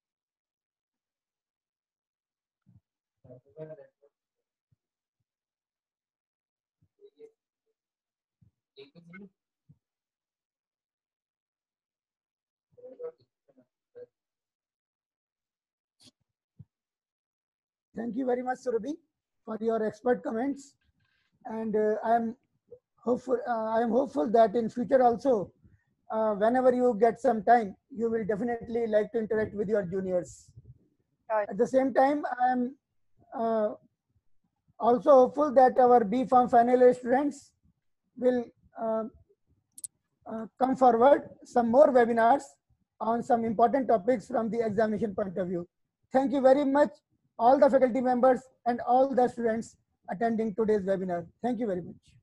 Thank you very much, Surabhi, for your expert comments. And uh, I am hopeful. Uh, I am hopeful that in future also, uh, whenever you get some time, you will definitely like to interact with your juniors. Right. At the same time, I am uh, also hopeful that our B Pharm final year students will uh, uh, come forward some more webinars on some important topics from the examination point of view. Thank you very much, all the faculty members and all the students attending today's webinar. Thank you very much.